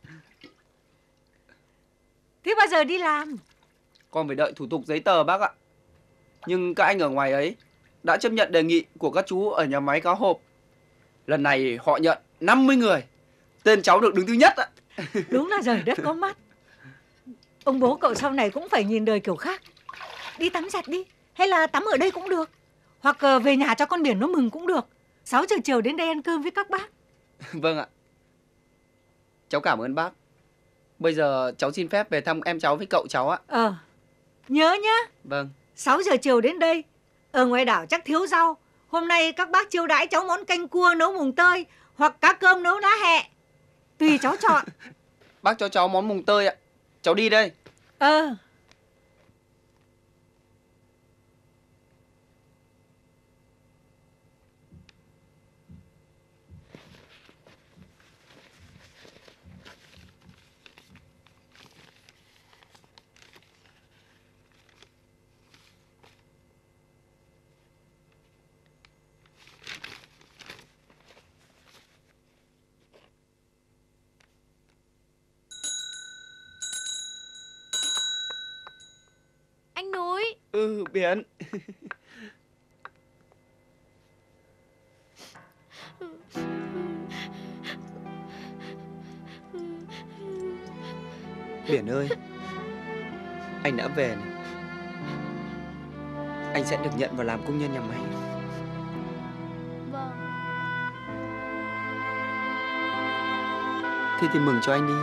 Thế bao giờ đi làm? Còn phải đợi thủ tục giấy tờ bác ạ. Nhưng các anh ở ngoài ấy đã chấp nhận đề nghị của các chú ở nhà máy cá hộp. Lần này họ nhận năm mươi người. Tên cháu được đứng thứ nhất ạ. Đúng là trời đất có mắt. Ông bố cậu sau này cũng phải nhìn đời kiểu khác. Đi tắm giặt đi, hay là tắm ở đây cũng được. Hoặc về nhà cho con biển nó mừng cũng được. Sáu giờ chiều đến đây ăn cơm với các bác. Vâng ạ. Cháu cảm ơn bác. Bây giờ cháu xin phép về thăm em cháu với cậu cháu ạ. Ờ, nhớ nhá. Vâng. Sáu giờ chiều đến đây. Ở ngoài đảo chắc thiếu rau. Hôm nay các bác chiêu đãi cháu món canh cua nấu mùng tơi, hoặc cá cơm nấu lá hẹ. Tùy cháu chọn. Bác cho cháu món mùng tơi ạ. Cháu đi đây. Ờ. Anh Núi. Ừ, Biển. Biển ơi, anh đã về này. Anh sẽ được nhận vào làm công nhân nhà máy. Vâng. Thế thì mừng cho anh đi.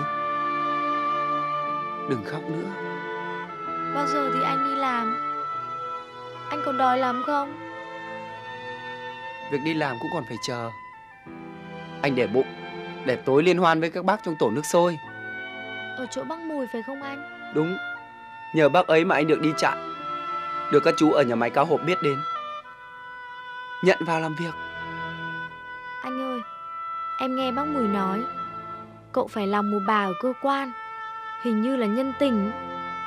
Đừng khóc nữa. Bao giờ thì anh đi làm? Anh còn đòi làm không? Việc đi làm cũng còn phải chờ. Anh để bụng để tối liên hoan với các bác trong tổ nước sôi. Ở chỗ bác Mùi phải không anh? Đúng. Nhờ bác ấy mà anh được đi trại, được các chú ở nhà máy cá hộp biết đến, nhận vào làm việc. Anh ơi, em nghe bác Mùi nói cậu phải làm một bà ở cơ quan, hình như là nhân tình.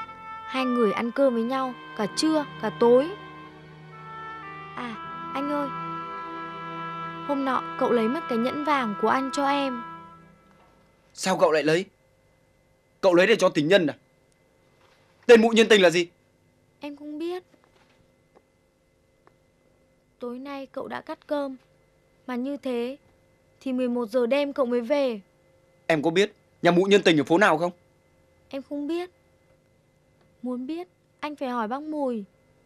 Hai người ăn cơm với nhau cả trưa cả tối. À anh ơi, hôm nọ cậu lấy mất cái nhẫn vàng của anh cho em. Sao cậu lại lấy? Cậu lấy để cho tình nhân à? Tên mụ nhân tình là gì? Em không biết. Tối nay cậu đã cắt cơm, mà như thế thì mười một giờ đêm cậu mới về. Em có biết nhà mụ nhân tình ở phố nào không? Em không biết. Muốn biết anh phải hỏi bác Mùi.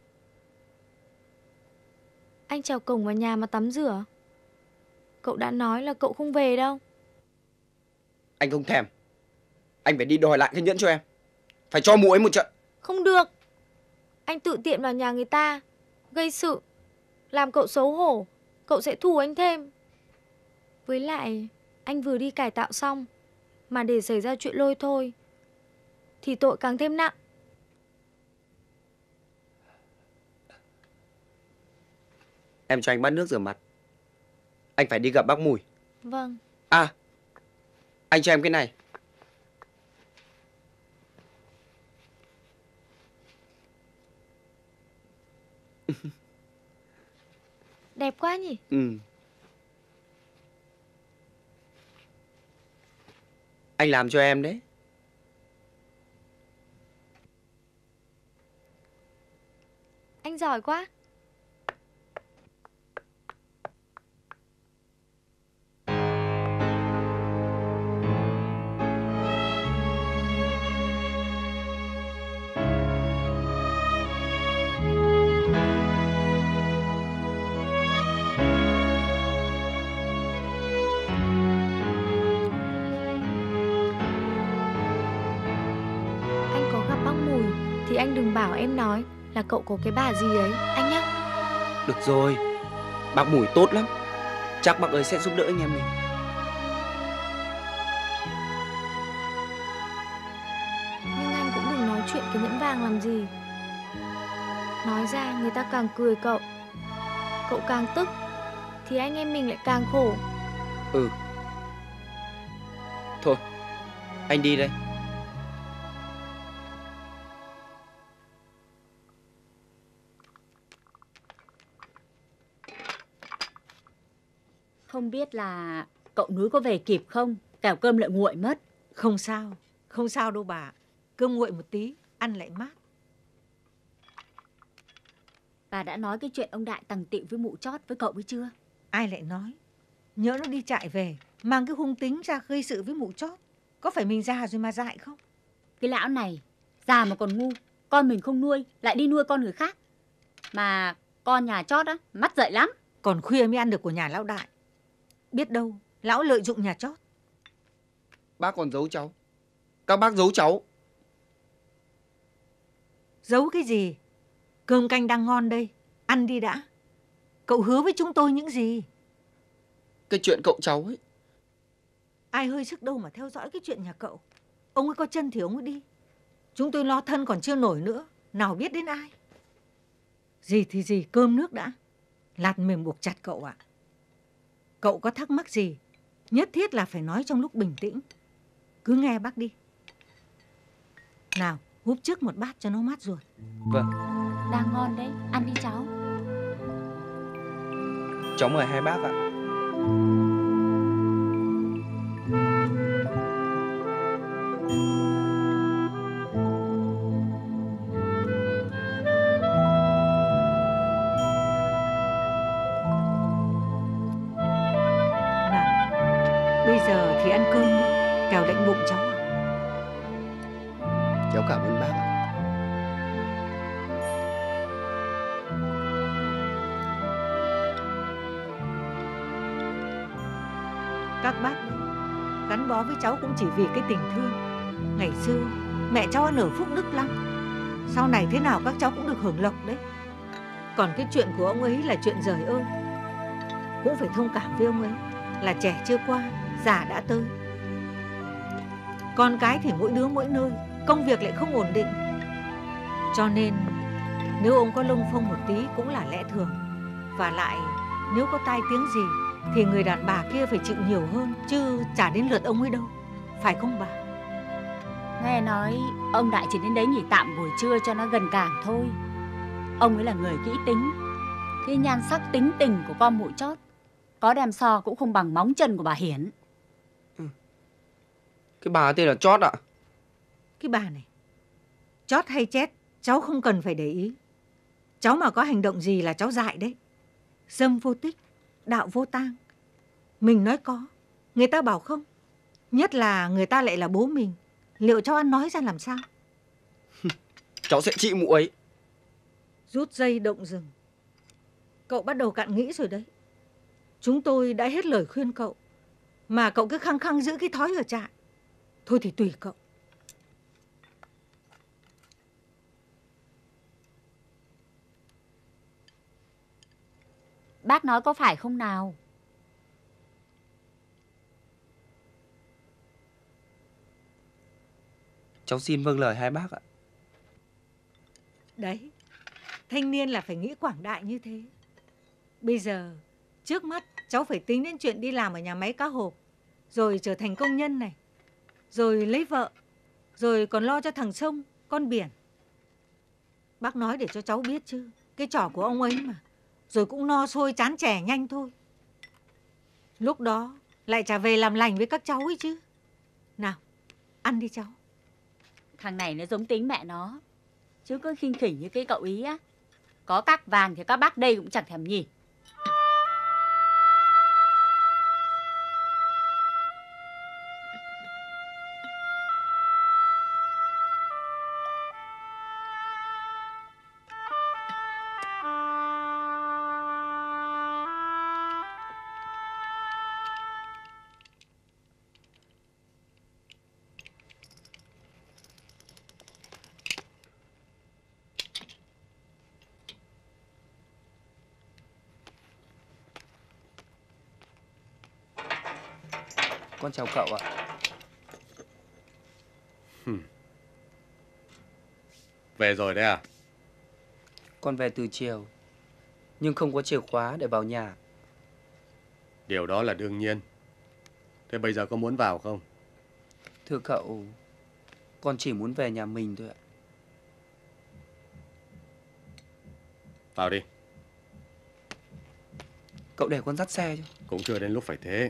Anh trèo cổng vào nhà mà tắm rửa. Cậu đã nói là cậu không về đâu. Anh không thèm. Anh phải đi đòi lại cái nhẫn cho em. Phải cho mụ ấy một trận. Không được. Anh tự tiện vào nhà người ta, gây sự, làm cậu xấu hổ. Cậu sẽ thù anh thêm. Với lại anh vừa đi cải tạo xong, mà để xảy ra chuyện lôi thôi thì tội càng thêm nặng. Em cho anh bát nước rửa mặt. Anh phải đi gặp bác Mùi. Vâng. À, anh cho em cái này. Đẹp quá nhỉ? Ừ. Anh làm cho em đấy. Anh giỏi quá. Thì anh đừng bảo em nói là cậu có cái bà gì ấy, anh nhé. Được rồi, bác Mùi tốt lắm. Chắc bác ấy sẽ giúp đỡ anh em mình. Nhưng anh cũng đừng nói chuyện cái nhẫn vàng làm gì. Nói ra người ta càng cười cậu. Cậu càng tức thì anh em mình lại càng khổ. Ừ. Thôi, anh đi đây. Không biết là cậu Núi có về kịp không? Kẻo cơm lại nguội mất. Không sao, không sao đâu bà. Cơm nguội một tí, ăn lại mát. Bà đã nói cái chuyện ông Đại tằng tịu với mụ chót với cậu ấy chưa? Ai lại nói? Nhớ nó đi trại về, mang cái hung tính ra gây sự với mụ chót. Có phải mình già rồi mà dại không? Cái lão này, già mà còn ngu. Con mình không nuôi, lại đi nuôi con người khác. Mà con nhà chót á, mắt dậy lắm. Còn khuya mới ăn được của nhà lão Đại. Biết đâu, lão lợi dụng nhà chót. Bác còn giấu cháu. Các bác giấu cháu. Giấu cái gì? Cơm canh đang ngon đây. Ăn đi đã. Cậu hứa với chúng tôi những gì? Cái chuyện cậu cháu ấy. Ai hơi sức đâu mà theo dõi cái chuyện nhà cậu. Ông ấy có chân thì ông ấy đi. Chúng tôi lo thân còn chưa nổi nữa. Nào biết đến ai. Gì thì gì, cơm nước đã. Lạt mềm buộc chặt cậu ạ. Cậu có thắc mắc gì, nhất thiết là phải nói trong lúc bình tĩnh. Cứ nghe bác đi. Nào, húp trước một bát cho nó mát ruột. Vâng. Đang ngon đấy, ăn đi cháu. Cháu mời hai bác ạ. Bây giờ thì ăn cơm đi, kẻo lạnh bụng cháu ạ. Cháu cảm ơn bác ạ. Các bác đấy, gắn bó với cháu cũng chỉ vì cái tình thương. Ngày xưa, mẹ cháu ăn ở phúc đức lắm. Sau này thế nào các cháu cũng được hưởng lộc đấy. Còn cái chuyện của ông ấy là chuyện giời ơi. Cũng phải thông cảm với ông ấy, là trẻ chưa qua, già đã tới. Con cái thì mỗi đứa mỗi nơi, công việc lại không ổn định. Cho nên nếu ông có lông phông một tí cũng là lẽ thường. Và lại nếu có tai tiếng gì thì người đàn bà kia phải chịu nhiều hơn, chứ chả đến lượt ông ấy đâu. Phải không bà? Nghe nói ông Đại chỉ đến đấy nghỉ tạm buổi trưa cho nó gần cảng thôi. Ông ấy là người kỹ tính. Cái nhan sắc tính tình của con mụ Chót có đem so cũng không bằng móng chân của bà Hiển. Ừ. Cái bà tên là Chót ạ? Cái bà này, Chót hay chết cháu không cần phải để ý. Cháu mà có hành động gì là cháu dại đấy. Dâm vô tích, đạo vô tang. Mình nói có, người ta bảo không. Nhất là người ta lại là bố mình. Liệu cháu ăn nói ra làm sao? Cháu sẽ trị mụ ấy. Rút dây động rừng. Cậu bắt đầu cạn nghĩ rồi đấy. Chúng tôi đã hết lời khuyên cậu, mà cậu cứ khăng khăng giữ cái thói ở trại. Thôi thì tùy cậu. Bác nói có phải không nào? Cháu xin vâng lời hai bác ạ. Đấy, thanh niên là phải nghĩ quảng đại như thế. Bây giờ, trước mắt cháu phải tính đến chuyện đi làm ở nhà máy cá hộp, rồi trở thành công nhân này, rồi lấy vợ, rồi còn lo cho thằng sông, con biển. Bác nói để cho cháu biết chứ, cái trò của ông ấy mà. Rồi cũng no sôi chán trẻ nhanh thôi. Lúc đó lại trả về làm lành với các cháu ấy chứ. Nào, ăn đi cháu. Thằng này nó giống tính mẹ nó, chứ cứ khinh khỉnh như cái cậu ý á. Có các vàng thì các bác đây cũng chẳng thèm nhìn. Con chào cậu ạ. Hmm. Về rồi đấy à? Con về từ chiều, nhưng không có chìa khóa để vào nhà. Điều đó là đương nhiên. Thế bây giờ có muốn vào không? Thưa cậu, con chỉ muốn về nhà mình thôi ạ. Vào đi. Cậu để con dắt xe cho. Cũng chưa đến lúc phải thế.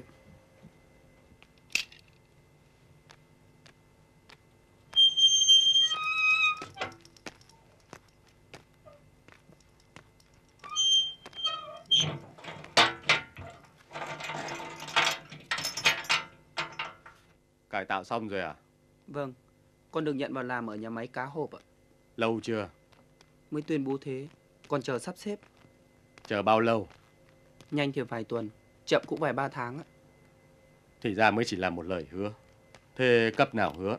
Cải tạo xong rồi à? Vâng, con được nhận vào làm ở nhà máy cá hộp ạ. Lâu chưa? Mới tuyên bố thế, con chờ sắp xếp. Chờ bao lâu? Nhanh thì vài tuần, chậm cũng vài ba tháng ạ. Thì ra mới chỉ là một lời hứa. Thế cấp nào hứa?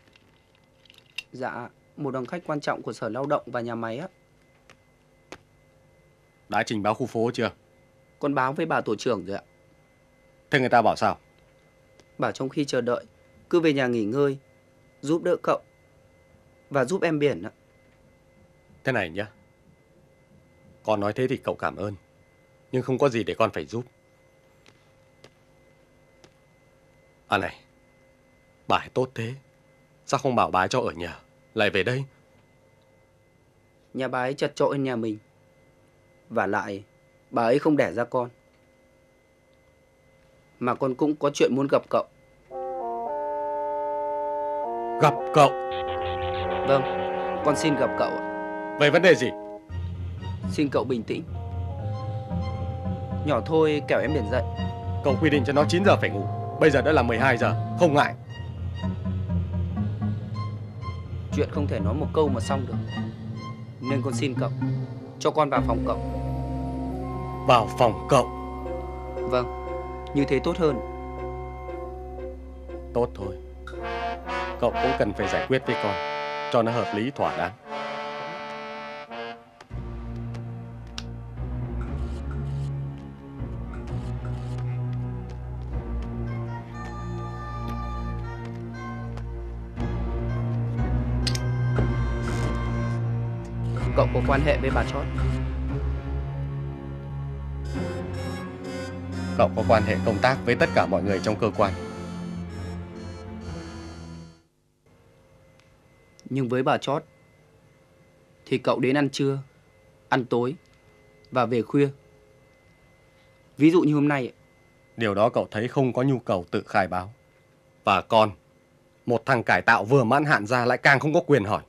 Dạ, một đoàn khách quan trọng của Sở Lao động và nhà máy á. Đã trình báo khu phố chưa? Con báo với bà tổ trưởng rồi ạ. Thế người ta bảo sao? Bảo trong khi chờ đợi, cứ về nhà nghỉ ngơi, giúp đỡ cậu và giúp em Biển ạ. Thế này nhá. Con nói thế thì cậu cảm ơn, nhưng không có gì để con phải giúp. À này, bà ấy tốt thế, sao không bảo bà ấy cho ở nhà, lại về đây? Nhà bà ấy chật chội hơn nhà mình. Và lại, bà ấy không đẻ ra con. Mà con cũng có chuyện muốn gặp cậu. Gặp cậu? Vâng, con xin gặp cậu ạ. Về vấn đề gì? Xin cậu bình tĩnh. Nhỏ thôi kẻo em Biển dậy. Cậu quy định cho nó chín giờ phải ngủ, bây giờ đã là mười hai giờ, không ngại. Chuyện không thể nói một câu mà xong được. Nên con xin cậu, cho con vào phòng cậu. Vào phòng cậu? Vâng, như thế tốt hơn. Tốt thôi. Cậu cũng cần phải giải quyết với con, cho nó hợp lý thỏa đáng. Cậu có quan hệ với bà Chót? Cậu có quan hệ công tác với tất cả mọi người trong cơ quan. Nhưng với bà chót thì cậu đến ăn trưa, ăn tối và về khuya. Ví dụ như hôm nay. Điều đó cậu thấy không có nhu cầu tự khai báo. Và con, một thằng cải tạo vừa mãn hạn ra lại càng không có quyền hỏi.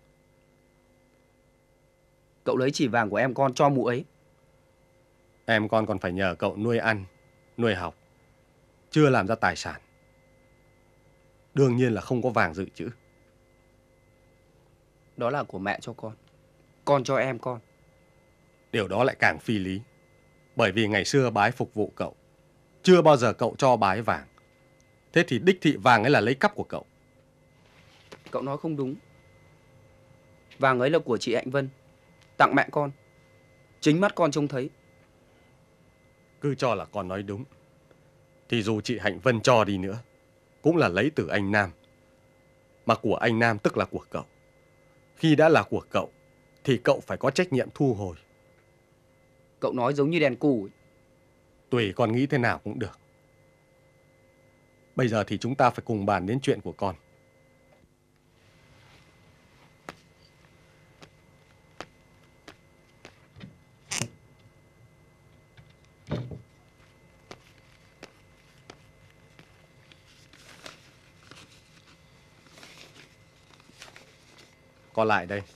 Cậu lấy chỉ vàng của em con cho mụ ấy. Em con còn phải nhờ cậu nuôi ăn, nuôi học, chưa làm ra tài sản. Đương nhiên là không có vàng dự trữ. Đó là của mẹ cho con, con cho em con. Điều đó lại càng phi lý. Bởi vì ngày xưa bái phục vụ cậu, chưa bao giờ cậu cho bái vàng. Thế thì đích thị vàng ấy là lấy cắp của cậu. Cậu nói không đúng. Vàng ấy là của chị Hạnh Vân, tặng mẹ con. Chính mắt con trông thấy. Cứ cho là con nói đúng, thì dù chị Hạnh Vân cho đi nữa, cũng là lấy từ anh Nam. Mà của anh Nam tức là của cậu. Khi đã là của cậu, thì cậu phải có trách nhiệm thu hồi. Cậu nói giống như đèn cù ấy. Tùy con nghĩ thế nào cũng được. Bây giờ thì chúng ta phải cùng bàn đến chuyện của con. Con lại đây.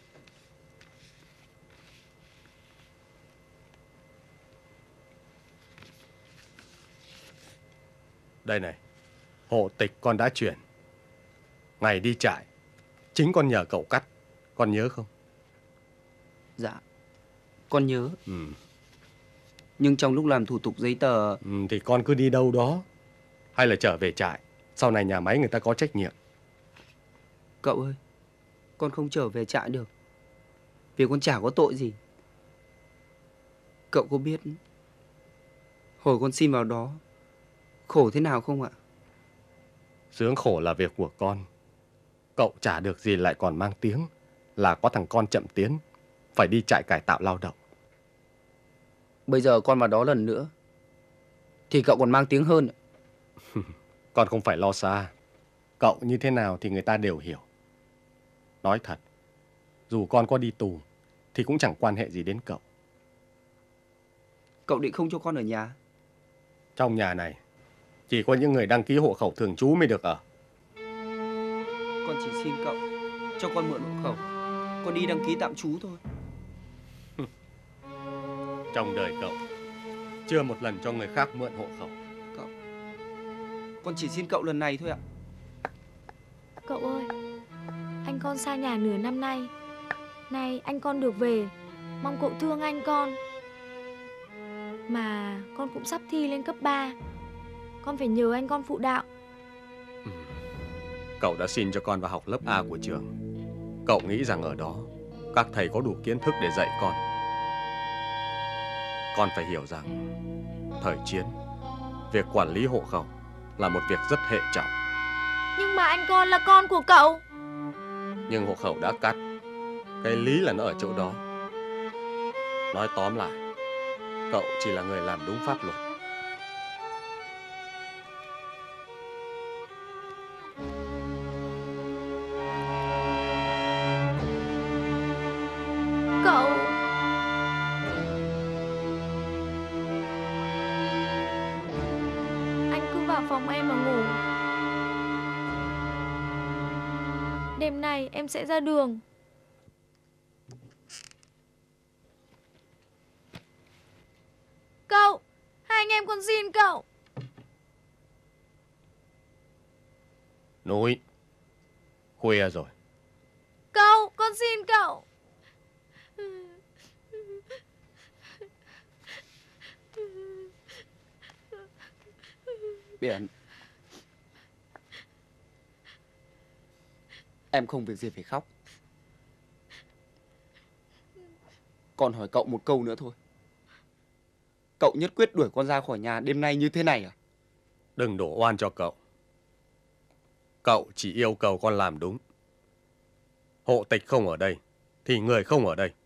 Đây này, hộ tịch con đã chuyển. Ngày đi trại, chính con nhờ cậu cắt. Con nhớ không? Dạ, con nhớ. Ừ. Nhưng trong lúc làm thủ tục giấy tờ... Ừ, thì con cứ đi đâu đó. Hay là trở về trại. Sau này nhà máy người ta có trách nhiệm. Cậu ơi, con không trở về trại được. Vì con chả có tội gì. Cậu có biết hồi con xin vào đó khổ thế nào không ạ? Sướng khổ là việc của con. Cậu chả được gì lại còn mang tiếng là có thằng con chậm tiến, phải đi trại cải tạo lao động. Bây giờ con vào đó lần nữa thì cậu còn mang tiếng hơn. Con không phải lo xa. Cậu như thế nào thì người ta đều hiểu. Nói thật, dù con có đi tù thì cũng chẳng quan hệ gì đến cậu. Cậu định không cho con ở nhà? Trong nhà này chỉ có những người đăng ký hộ khẩu thường trú mới được ở. Con chỉ xin cậu cho con mượn hộ khẩu, con đi đăng ký tạm trú thôi. Trong đời cậu chưa một lần cho người khác mượn hộ khẩu. Cậu, con chỉ xin cậu lần này thôi ạ. Cậu ơi, anh con xa nhà nửa năm nay. Nay anh con được về, mong cậu thương anh con. Mà con cũng sắp thi lên cấp ba, con phải nhờ anh con phụ đạo. Ừ. Cậu đã xin cho con vào học lớp A của trường. Cậu nghĩ rằng ở đó các thầy có đủ kiến thức để dạy con. Con phải hiểu rằng thời chiến, việc quản lý hộ khẩu là một việc rất hệ trọng. Nhưng mà anh con là con của cậu. Nhưng hộ khẩu đã cắt, cái lý là nó ở chỗ đó. Nói tóm lại, cậu chỉ là người làm đúng pháp luật. Cậu. Anh cứ vào phòng em mà ngủ. Đêm nay em sẽ ra đường. Cậu, hai anh em con xin cậu. Núi, khuya rồi. Cậu, con xin cậu. Biển, em không việc gì phải khóc. Con hỏi cậu một câu nữa thôi. Cậu nhất quyết đuổi con ra khỏi nhà đêm nay như thế này à? Đừng đổ oan cho cậu. Cậu chỉ yêu cầu con làm đúng. Hộ tịch không ở đây thì người không ở đây.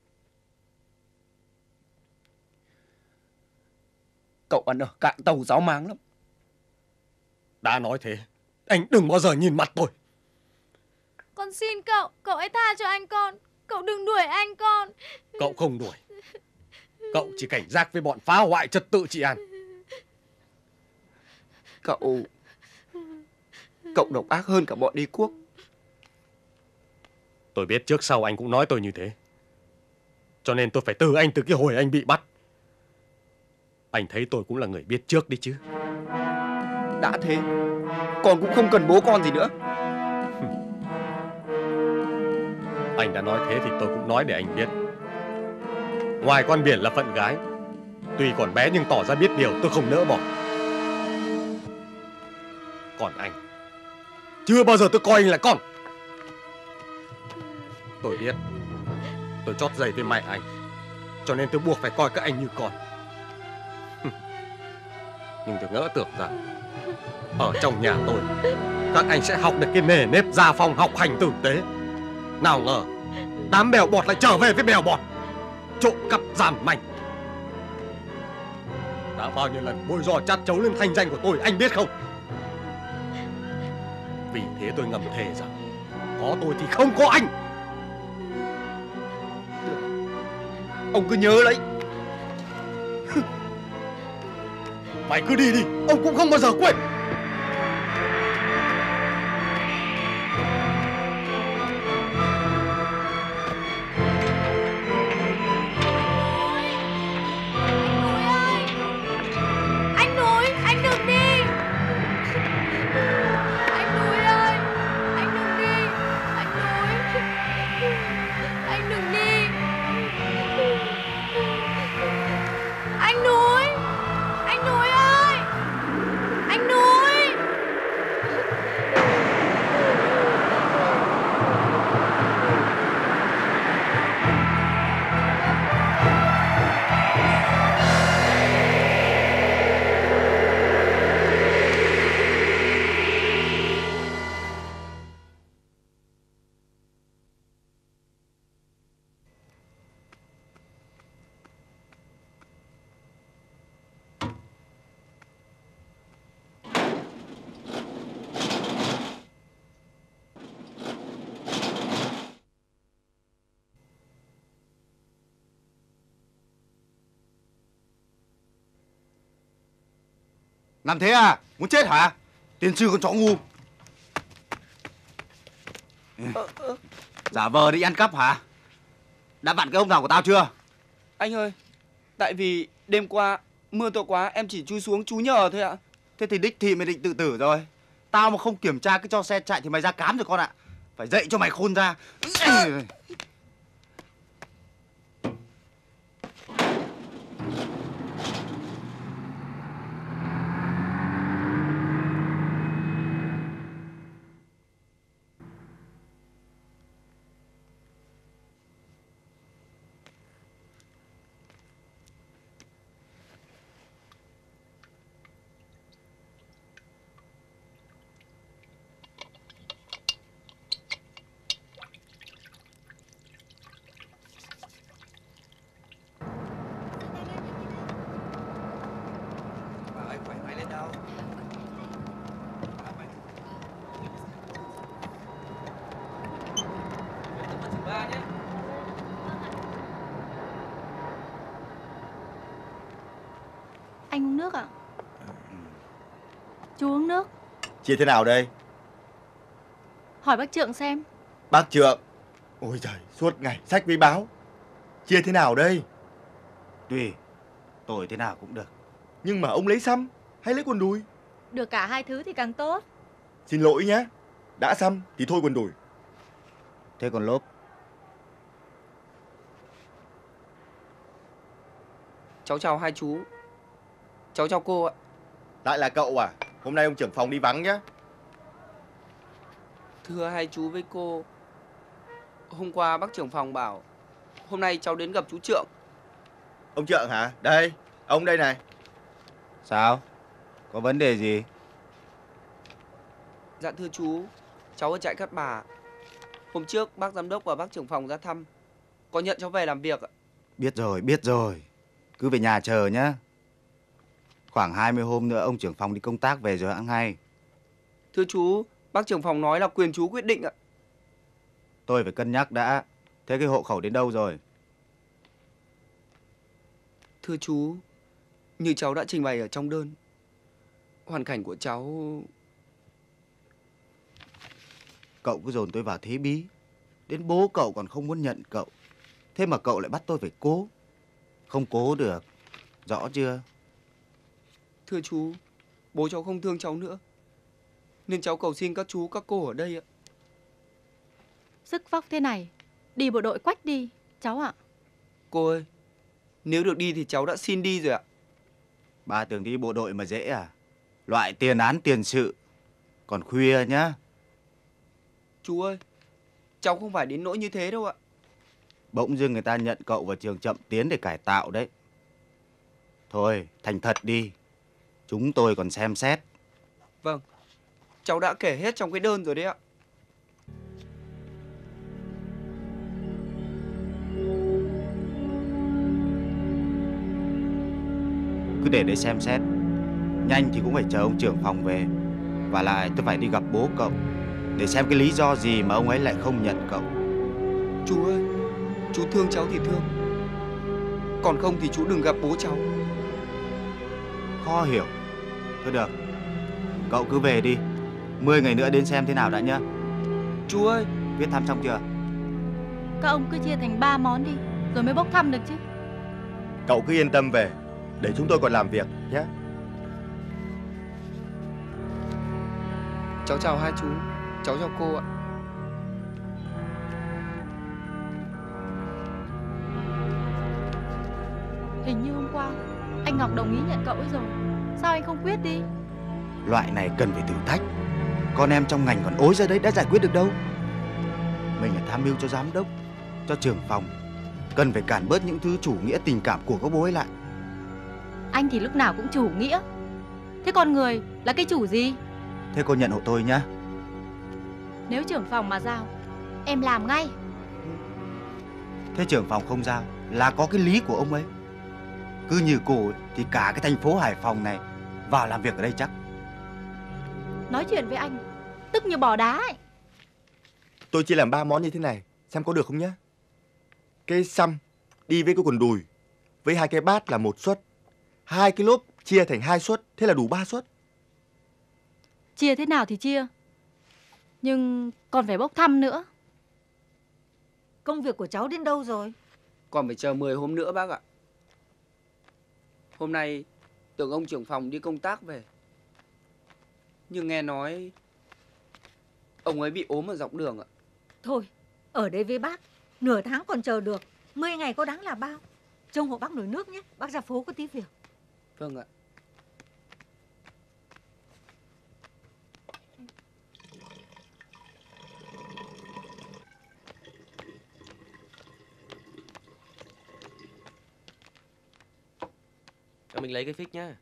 Cậu ăn ở cạn tàu giáo máng lắm. Đã nói thế, anh đừng bao giờ nhìn mặt tôi. Con Con xin cậu, cậu hãy tha cho anh con. Cậu đừng đuổi anh con. Cậu không đuổi. Cậu chỉ cảnh giác với bọn phá hoại trật tự chị An. Cậu... Cậu độc ác hơn cả bọn đế quốc. Tôi biết trước sau anh cũng nói tôi như thế. Cho nên tôi phải từ anh từ cái hồi anh bị bắt. Anh thấy tôi cũng là người biết trước đi chứ. Đã thế, con cũng không cần bố con gì nữa. Anh đã nói thế thì tôi cũng nói để anh biết. Ngoài con Biển là phận gái, tuy còn bé nhưng tỏ ra biết điều, tôi không nỡ bỏ. Còn anh, chưa bao giờ tôi coi anh là con. Tôi biết tôi chót giày với mẹ anh, cho nên tôi buộc phải coi các anh như con. Nhưng tôi ngỡ tưởng rằng ở trong nhà tôi các anh sẽ học được cái nề nếp gia phong, học hành tử tế. Nào ngờ đám bèo bọt lại trở về với bèo bọt, trộm cắp giảm manh. Đã bao nhiêu lần bôi rò chát chấu lên thanh danh của tôi anh biết không? Vì thế tôi ngầm thề rằng có tôi thì không có anh. Ông cứ nhớ lấy. Mày cứ đi đi, ông cũng không bao giờ quên. Anh Núi, anh đừng đi. Anh Núi ơi, anh đừng đi. Anh Núi, anh đừng đi. Anh Núi, anh Núi ơi, anh Núi. Làm thế à? Muốn chết hả? Tiên sư con chó ngu. Giả vờ đi ăn cắp hả? Đã vặn cái ông nào của tao chưa? Anh ơi, tại vì đêm qua mưa to quá em chỉ chui xuống chú nhờ thôi ạ. Thế thì đích thị mày định tự tử rồi. Tao mà không kiểm tra cái cho xe chạy thì mày ra cám rồi con ạ. Phải dạy cho mày khôn ra. Anh uống nước ạ? Chú uống nước. Chia thế nào đây? Hỏi bác Trượng xem. Bác Trượng? Ôi trời, suốt ngày sách với báo. Chia thế nào đây? Tùy, tôi thế nào cũng được. Nhưng mà ông lấy xăm hay lấy quần đùi? Được cả hai thứ thì càng tốt. Xin lỗi nhé. Đã xăm thì thôi quần đùi. Thế còn lốp? Cháu chào hai chú. Cháu chào cô ạ. Lại là cậu à? Hôm nay ông trưởng phòng đi vắng nhá. Thưa hai chú với cô, hôm qua bác trưởng phòng bảo hôm nay cháu đến gặp chú Trượng. Ông Trượng hả? Đây, ông đây này. Sao? Có vấn đề gì? Dạ thưa chú, cháu ở trại Cát Bà. Hôm trước bác giám đốc và bác trưởng phòng ra thăm, có nhận cháu về làm việc ạ. Biết rồi, biết rồi. Cứ về nhà chờ nhá. Khoảng hai mươi hôm nữa ông trưởng phòng đi công tác về rồi hẵng hay. Thưa chú, bác trưởng phòng nói là quyền chú quyết định ạ. Tôi phải cân nhắc đã. Thế cái hộ khẩu đến đâu rồi? Thưa chú, như cháu đã trình bày ở trong đơn, hoàn cảnh của cháu... Cậu cứ dồn tôi vào thế bí. Đến bố cậu còn không muốn nhận cậu. Thế mà cậu lại bắt tôi phải cố. Không cố được. Rõ chưa? Thưa chú, bố cháu không thương cháu nữa, nên cháu cầu xin các chú, các cô ở đây ạ. Sức vóc thế này, đi bộ đội quách đi, cháu ạ. Cô ơi, nếu được đi thì cháu đã xin đi rồi ạ. Ba tưởng đi bộ đội mà dễ à? Loại tiền án tiền sự. Còn khuya nhá. Chú ơi, cháu không phải đến nỗi như thế đâu ạ. Bỗng dưng người ta nhận cậu vào trường Chậm Tiến để cải tạo đấy. Thôi, thành thật đi. Chúng tôi còn xem xét. Vâng, cháu đã kể hết trong cái đơn rồi đấy ạ. Cứ để đấy xem xét. Nhanh thì cũng phải chờ ông trưởng phòng về. Và lại tôi phải đi gặp bố cậu, để xem cái lý do gì mà ông ấy lại không nhận cậu. Chú ơi, chú thương cháu thì thương, còn không thì chú đừng gặp bố cháu. Khó hiểu. Thôi được, cậu cứ về đi. Mười ngày nữa đến xem thế nào đã nhá. Chú ơi, viết thăm xong chưa? Các ông cứ chia thành ba món đi, rồi mới bốc thăm được chứ. Cậu cứ yên tâm về, để chúng tôi còn làm việc nhé. Cháu chào hai chú, cháu chào cô ạ. Hình như hôm qua anh Ngọc đồng ý nhận cậu ấy rồi. Sao anh không quyết đi? Loại này cần phải thử thách. Con em trong ngành còn ối ra đấy, đã giải quyết được đâu. Mình là tham mưu cho giám đốc, cho trưởng phòng, cần phải cản bớt những thứ chủ nghĩa tình cảm của các bố ấy lại. Anh thì lúc nào cũng chủ nghĩa. Thế con người là cái chủ gì? Thế cô nhận hộ tôi nhá. Nếu trưởng phòng mà giao, em làm ngay. Thế trưởng phòng không giao là có cái lý của ông ấy. Cứ như cô ấy, thì cả cái thành phố Hải Phòng này vào làm việc ở đây chắc. Nói chuyện với anh tức như bò đá ấy. Tôi chia làm ba món như thế này, xem có được không nhá. Cái xăm đi với cái quần đùi, với hai cái bát là một suất. Hai cái lốp chia thành hai suất, thế là đủ ba suất. Chia thế nào thì chia, nhưng còn phải bốc thăm nữa. Công việc của cháu đến đâu rồi? Còn phải chờ mười hôm nữa bác ạ. Hôm nay tưởng ông trưởng phòng đi công tác về, nhưng nghe nói ông ấy bị ốm ở dọc đường ạ. Thôi, ở đây với bác, nửa tháng còn chờ được, mười ngày có đáng là bao. Trông hộ bác nồi nước nhé, bác ra phố có tí việc. Vâng ạ. Cho mình lấy cái phích nhá.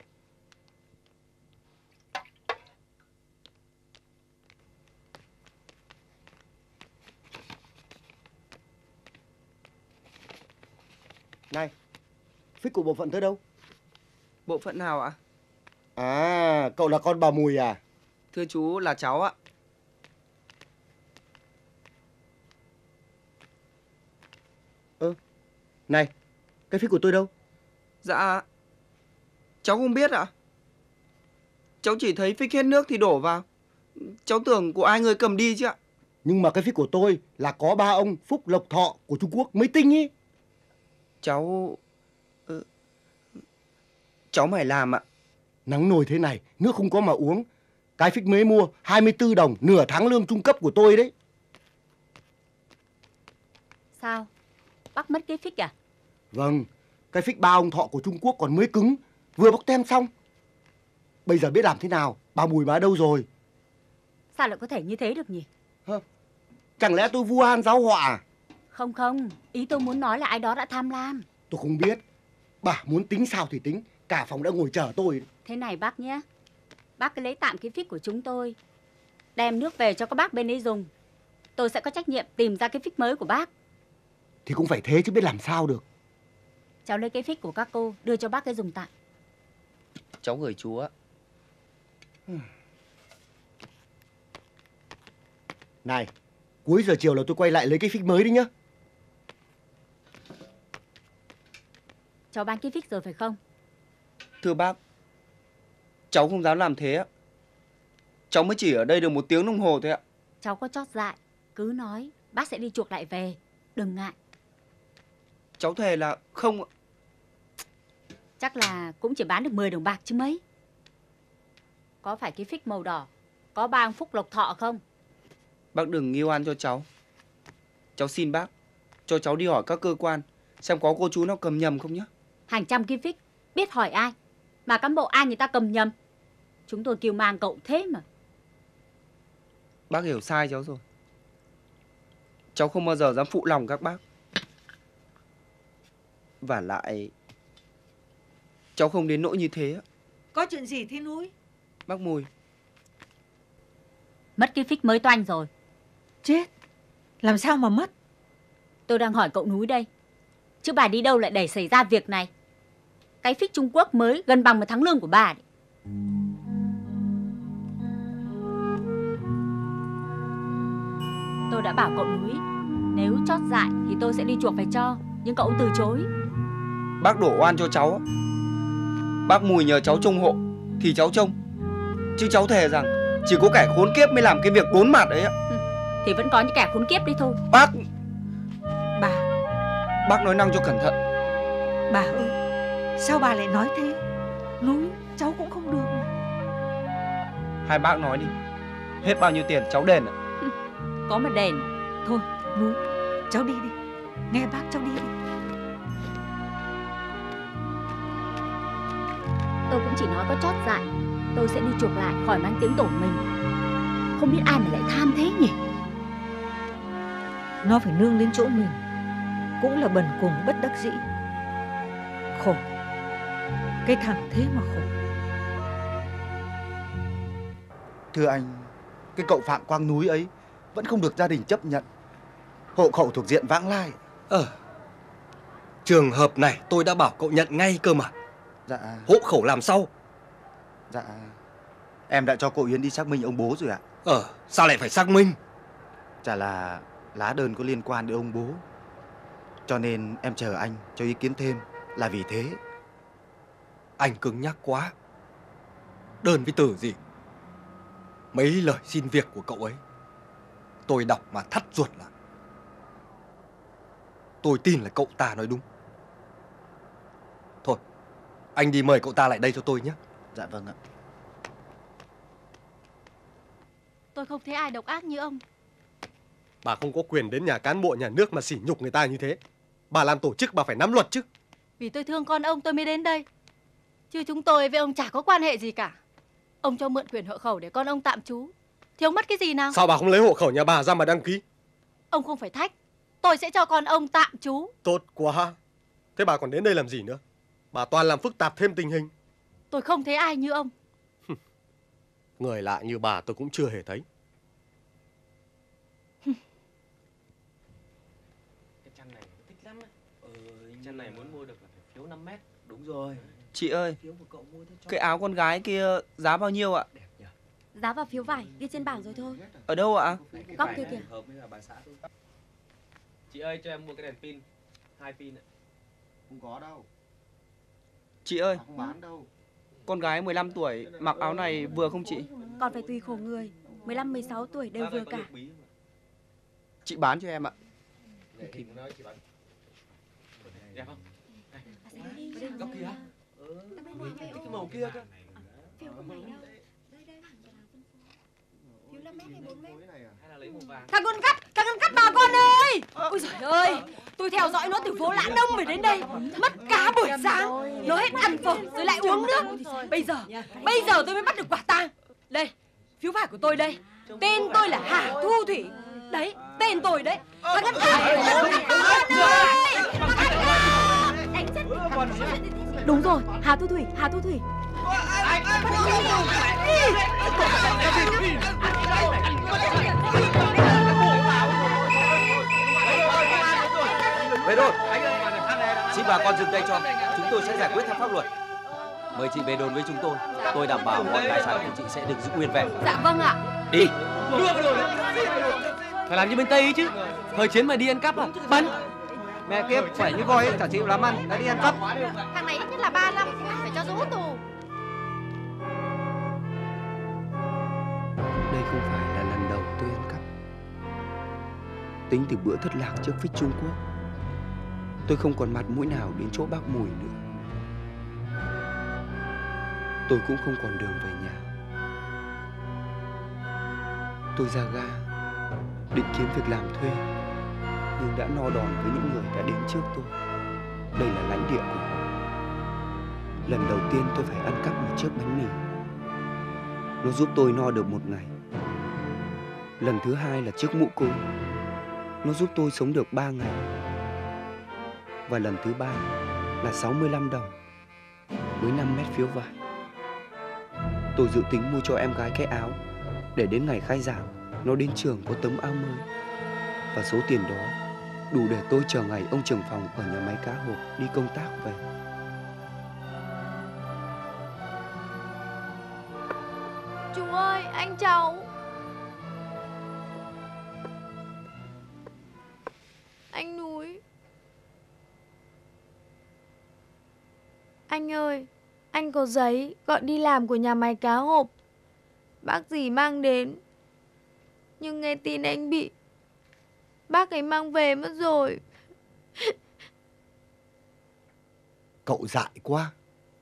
Này, phích của bộ phận tới đâu? Bộ phận nào ạ? À, cậu là con bà Mùi à? Thưa chú, là cháu ạ. Ơ, này, cái phích của tôi đâu? Dạ, cháu không biết ạ. Cháu chỉ thấy phích hết nước thì đổ vào. Cháu tưởng của ai người cầm đi chứ ạ. Nhưng mà cái phích của tôi là có ba ông Phúc Lộc Thọ của Trung Quốc mới tinh ý. Cháu... Ừ, cháu mày làm ạ. Nắng nồi thế này, nước không có mà uống. Cái phích mới mua hai mươi tư đồng, nửa tháng lương trung cấp của tôi đấy. Sao? Bác mất cái phích à? Vâng, cái phích ba ông Thọ của Trung Quốc còn mới cứng, vừa bóc tem xong. Bây giờ biết làm thế nào, bà Mùi bà đâu rồi? Sao lại có thể như thế được nhỉ? Hả? Chẳng lẽ tôi vu oan giáo họa à? Không không, ý tôi muốn nói là ai đó đã tham lam. Tôi không biết. Bà muốn tính sao thì tính, cả phòng đã ngồi chờ tôi. Thế này bác nhé, bác cứ lấy tạm cái phích của chúng tôi, đem nước về cho các bác bên ấy dùng. Tôi sẽ có trách nhiệm tìm ra cái phích mới của bác. Thì cũng phải thế chứ biết làm sao được. Cháu lấy cái phích của các cô đưa cho bác cái dùng tạm. Cháu gửi chú ạ. Này, Cuối giờ chiều là tôi quay lại lấy cái phích mới đi nhá. Cháu bán cái phích rồi phải không? Thưa bác, cháu không dám làm thế ạ. Cháu mới chỉ ở đây được một tiếng đồng hồ thôi ạ. Cháu có chót dại, cứ nói, bác sẽ đi chuộc lại về, đừng ngại. Cháu thề là không ạ. Chắc là cũng chỉ bán được mười đồng bạc chứ mấy. Có phải cái phích màu đỏ có ba ông Phúc Lộc Thọ không? Bác đừng nghi oan cho cháu. Cháu xin bác, cho cháu đi hỏi các cơ quan xem có cô chú nào cầm nhầm không nhé. Hàng trăm cái phích, biết hỏi ai. Mà cán bộ ai người ta cầm nhầm. Chúng tôi kêu mang cậu thế mà. Bác hiểu sai cháu rồi. Cháu không bao giờ dám phụ lòng các bác. Và lại cháu không đến nỗi như thế ạ. Có chuyện gì thế Núi? Bác Mùi, Mất cái phích mới toanh rồi. Chết, làm sao mà mất? Tôi đang hỏi cậu Núi đây. Chứ bà đi đâu lại để xảy ra việc này? Cái phích Trung Quốc mới gần bằng một tháng lương của bà đấy. Tôi đã bảo cậu Núi, nếu chót dại thì tôi sẽ đi chuộc về cho. Nhưng cậu từ chối. bác đổ oan cho cháu ạ. Bác Mùi nhờ cháu trông hộ thì cháu trông. Chứ cháu thề rằng chỉ có kẻ khốn kiếp mới làm cái việc đốn mặt ấy ạ. Ừ, thì vẫn có những kẻ khốn kiếp đấy thôi. Bác Bà Bác nói năng cho cẩn thận. Bà ơi, sao bà lại nói thế? Núi, cháu cũng không được. Hai bác nói đi, hết bao nhiêu tiền cháu đền ạ. Có mà đền. Thôi, Núi, cháu đi đi. Nghe bác, cháu đi đi. Tôi cũng chỉ nói có chót dại, tôi sẽ đi chuộc lại khỏi mang tiếng tổ mình. Không biết ai mà lại tham thế nhỉ? Nó phải nương đến chỗ mình, cũng là bần cùng bất đắc dĩ. Khổ, cái thằng thế mà khổ. Thưa anh, cái cậu Phạm Quang Núi ấy vẫn không được gia đình chấp nhận. Hộ khẩu thuộc diện vãng lai. Ờ, trường hợp này tôi đã bảo cậu nhận ngay cơ mà. Dạ. Hộ khẩu làm sau. Dạ, em đã cho cô Yến đi xác minh ông bố rồi ạ. Ờ, sao lại phải xác minh? Chả là lá đơn có liên quan đến ông bố, cho nên em chờ anh cho ý kiến thêm là vì thế. Anh cứng nhắc quá. Đơn với từ gì? Mấy lời xin việc của cậu ấy tôi đọc mà thắt ruột lại. Tôi tin là cậu ta nói đúng. Thôi, anh đi mời cậu ta lại đây cho tôi nhé. Dạ vâng ạ. Tôi không thấy ai độc ác như ông. Bà không có quyền đến nhà cán bộ nhà nước mà sỉ nhục người ta như thế. Bà làm tổ chức bà phải nắm luật chứ. Vì tôi thương con ông tôi mới đến đây. Chứ chúng tôi với ông chả có quan hệ gì cả. Ông cho mượn quyền hộ khẩu để con ông tạm trú, thì ông mất cái gì nào? Sao bà không lấy hộ khẩu nhà bà ra mà đăng ký? Ông không phải thách. Tôi sẽ cho con ông tạm trú. Tốt quá. Thế bà còn đến đây làm gì nữa? Bà toàn làm phức tạp thêm tình hình. Tôi không thấy ai như ông. Người lạ như bà tôi cũng chưa hề thấy. Cái chăn này thích lắm ấy. Ừ, chăn này muốn mua được là phải phiếu năm mét. Đúng rồi. Chị ơi, cái áo con gái kia giá bao nhiêu ạ? Giá và phiếu vải ghi trên bảng rồi thôi. Ở đâu ạ? Góc kia kìa. Hợp với bà xã tôi. Chị ơi, cho em mua cái đèn pin. Hai pin ạ. Không có đâu. Chị ơi, Không bán đâu. con gái mười lăm tuổi mặc áo này vừa không chị? Còn phải tùy khổ người. mười lăm mười sáu tuổi đều vừa cả. Chị bán cho em ạ. Đẹp không? Góc kia á? Ừ, thích cái màu kia cơ. Phiếu không phải đâu. Đây đây. Phiếu năm mét hay bốn mét? Hay là lấy màu vàng? Thằng con cắt, thằng con cắt bà con ơi. Ôi giời ơi, tôi theo dõi nó từ phố Lãn Đông về đến đây. Mất cả buổi sáng. Nó hết ăn phở rồi lại uống nước. Bây giờ, bây giờ tôi mới bắt được quả tang. Đây, phiếu vải của tôi đây. Tên tôi là Hà Thu Thủy. Đấy, tên tôi đấy. Thằng con cắt, đánh chết. Đúng rồi, Hà Thu Thủy, Hà Thu Thủy. Về đồn. Xin bà con dừng tay cho. Chúng tôi sẽ giải quyết theo pháp luật. Mời chị về đồn với chúng tôi. Tôi đảm bảo mọi tài sản của chị sẽ được giữ nguyên vẹn. Dạ vâng ạ. Đi. Phải làm như bên Tây ấy chứ. Thời chiến mà đi ăn cắp à? Bắn. Mẹ kiếp, khỏe như voi ấy, chả chịu làm ăn, đã đi ăn cắp. Thằng này ít nhất là ba năm, phải cho rũ tù. Đây không phải là lần đầu tôi ăn cắp. Tính từ bữa thất lạc trước phích Trung Quốc, tôi không còn mặt mũi nào đến chỗ bác Mùi nữa. Tôi cũng không còn đường về nhà. Tôi ra ga định kiếm việc làm thuê, nhưng đã no đòn với những người đã đến trước tôi. Đây là lãnh địa của họ. Lần đầu tiên tôi phải ăn cắp một chiếc bánh mì. Nó giúp tôi no được một ngày. Lần thứ hai là chiếc mũ cối. Nó giúp tôi sống được ba ngày. Và lần thứ ba là sáu mươi lăm đồng với năm mét phiếu vải. Tôi dự tính mua cho em gái cái áo để đến ngày khai giảng nó đến trường có tấm áo mới. Và số tiền đó đủ để tôi chờ ngày ông trưởng phòng ở nhà máy cá hộp đi công tác về. Chú ơi, anh cháu. Anh Núi. Anh ơi, anh có giấy gọi đi làm của nhà máy cá hộp. Bác dì mang đến. Nhưng nghe tin anh bị, bác ấy mang về mất rồi. Cậu dại quá.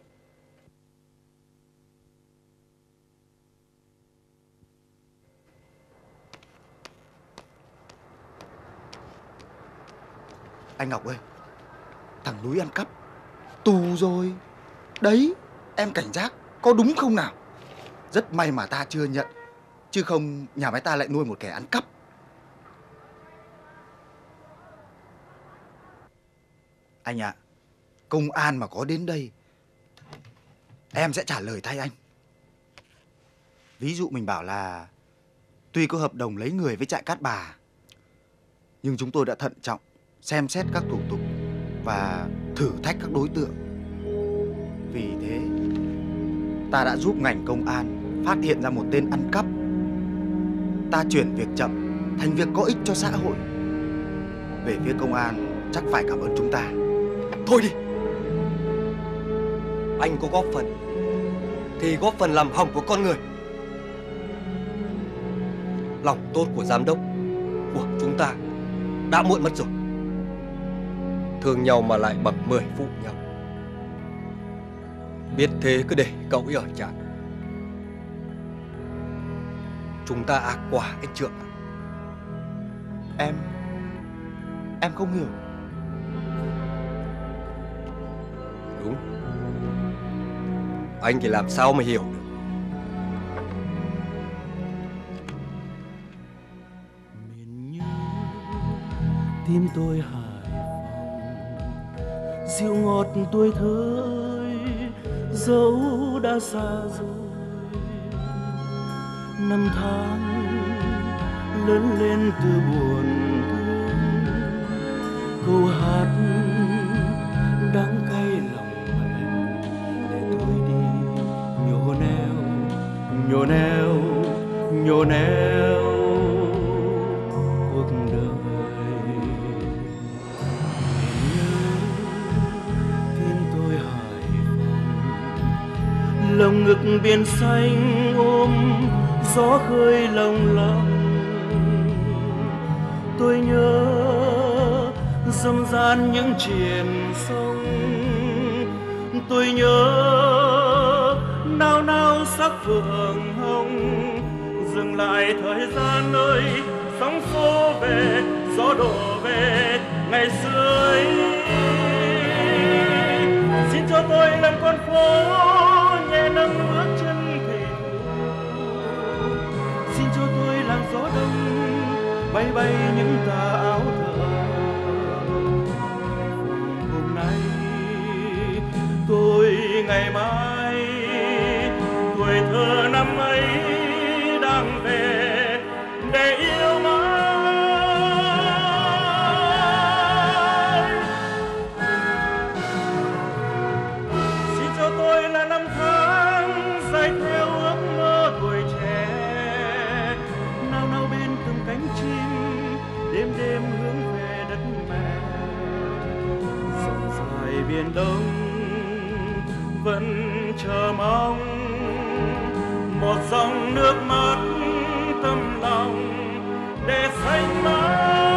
Anh Ngọc ơi, thằng Núi ăn cắp, tù rồi. Đấy, em cảnh giác, có đúng không nào? Rất may mà ta chưa nhận, chứ không nhà máy ta lại nuôi một kẻ ăn cắp. Anh ạ, à, công an mà có đến đây, em sẽ trả lời thay anh. Ví dụ mình bảo là tuy có hợp đồng lấy người với trại Cát Bà, nhưng chúng tôi đã thận trọng xem xét các thủ tục và thử thách các đối tượng. Vì thế, ta đã giúp ngành công an phát hiện ra một tên ăn cắp. Ta chuyển việc chậm thành việc có ích cho xã hội. Về phía công an chắc phải cảm ơn chúng ta. Thôi đi. Anh có góp phần thì góp phần làm hỏng của con người. Lòng tốt của giám đốc của chúng ta đã muộn mất rồi. Thương nhau mà lại bằng mười phụ nhau. Biết thế cứ để cậu ấy ở trại. Chúng ta ác quả anh Trượng ạ. Em Em không hiểu. Đúng. Anh thì làm sao mà hiểu được. Tim tôi Hải Phòng, dịu ngọt tuổi thơ dẫu đã xa rồi. Năm tháng lớn lên từ buồn thương, câu hát đắng cay lòng mình để tôi đi nhổ neo, nhổ neo, nhổ neo cuộc đời. Nhớ tim tôi Hải Phòng, lồng ngực biển xanh ôm gió khơi lồng lộng. Tôi nhớ dâm gian những triền sông, tôi nhớ nao nao sắc phượng hồng. Dừng lại thời gian ơi, sóng xô về, gió đổ về ngày xưa ấy. Xin cho tôi làm con phố nhẹ nâng bước chân thủy thủ. Xin cho tôi làm gió đông bay bay những tà áo thờ. Hôm nay tôi ngày mai, tuổi thơ năm ấy đang về để yêu mãi. Xin cho tôi là năm tháng dài theo ước mơ tuổi trẻ, nao nao bên từng cánh chim biển Đông vẫn chờ mong một dòng nước mắt tâm lòng để xanh mãi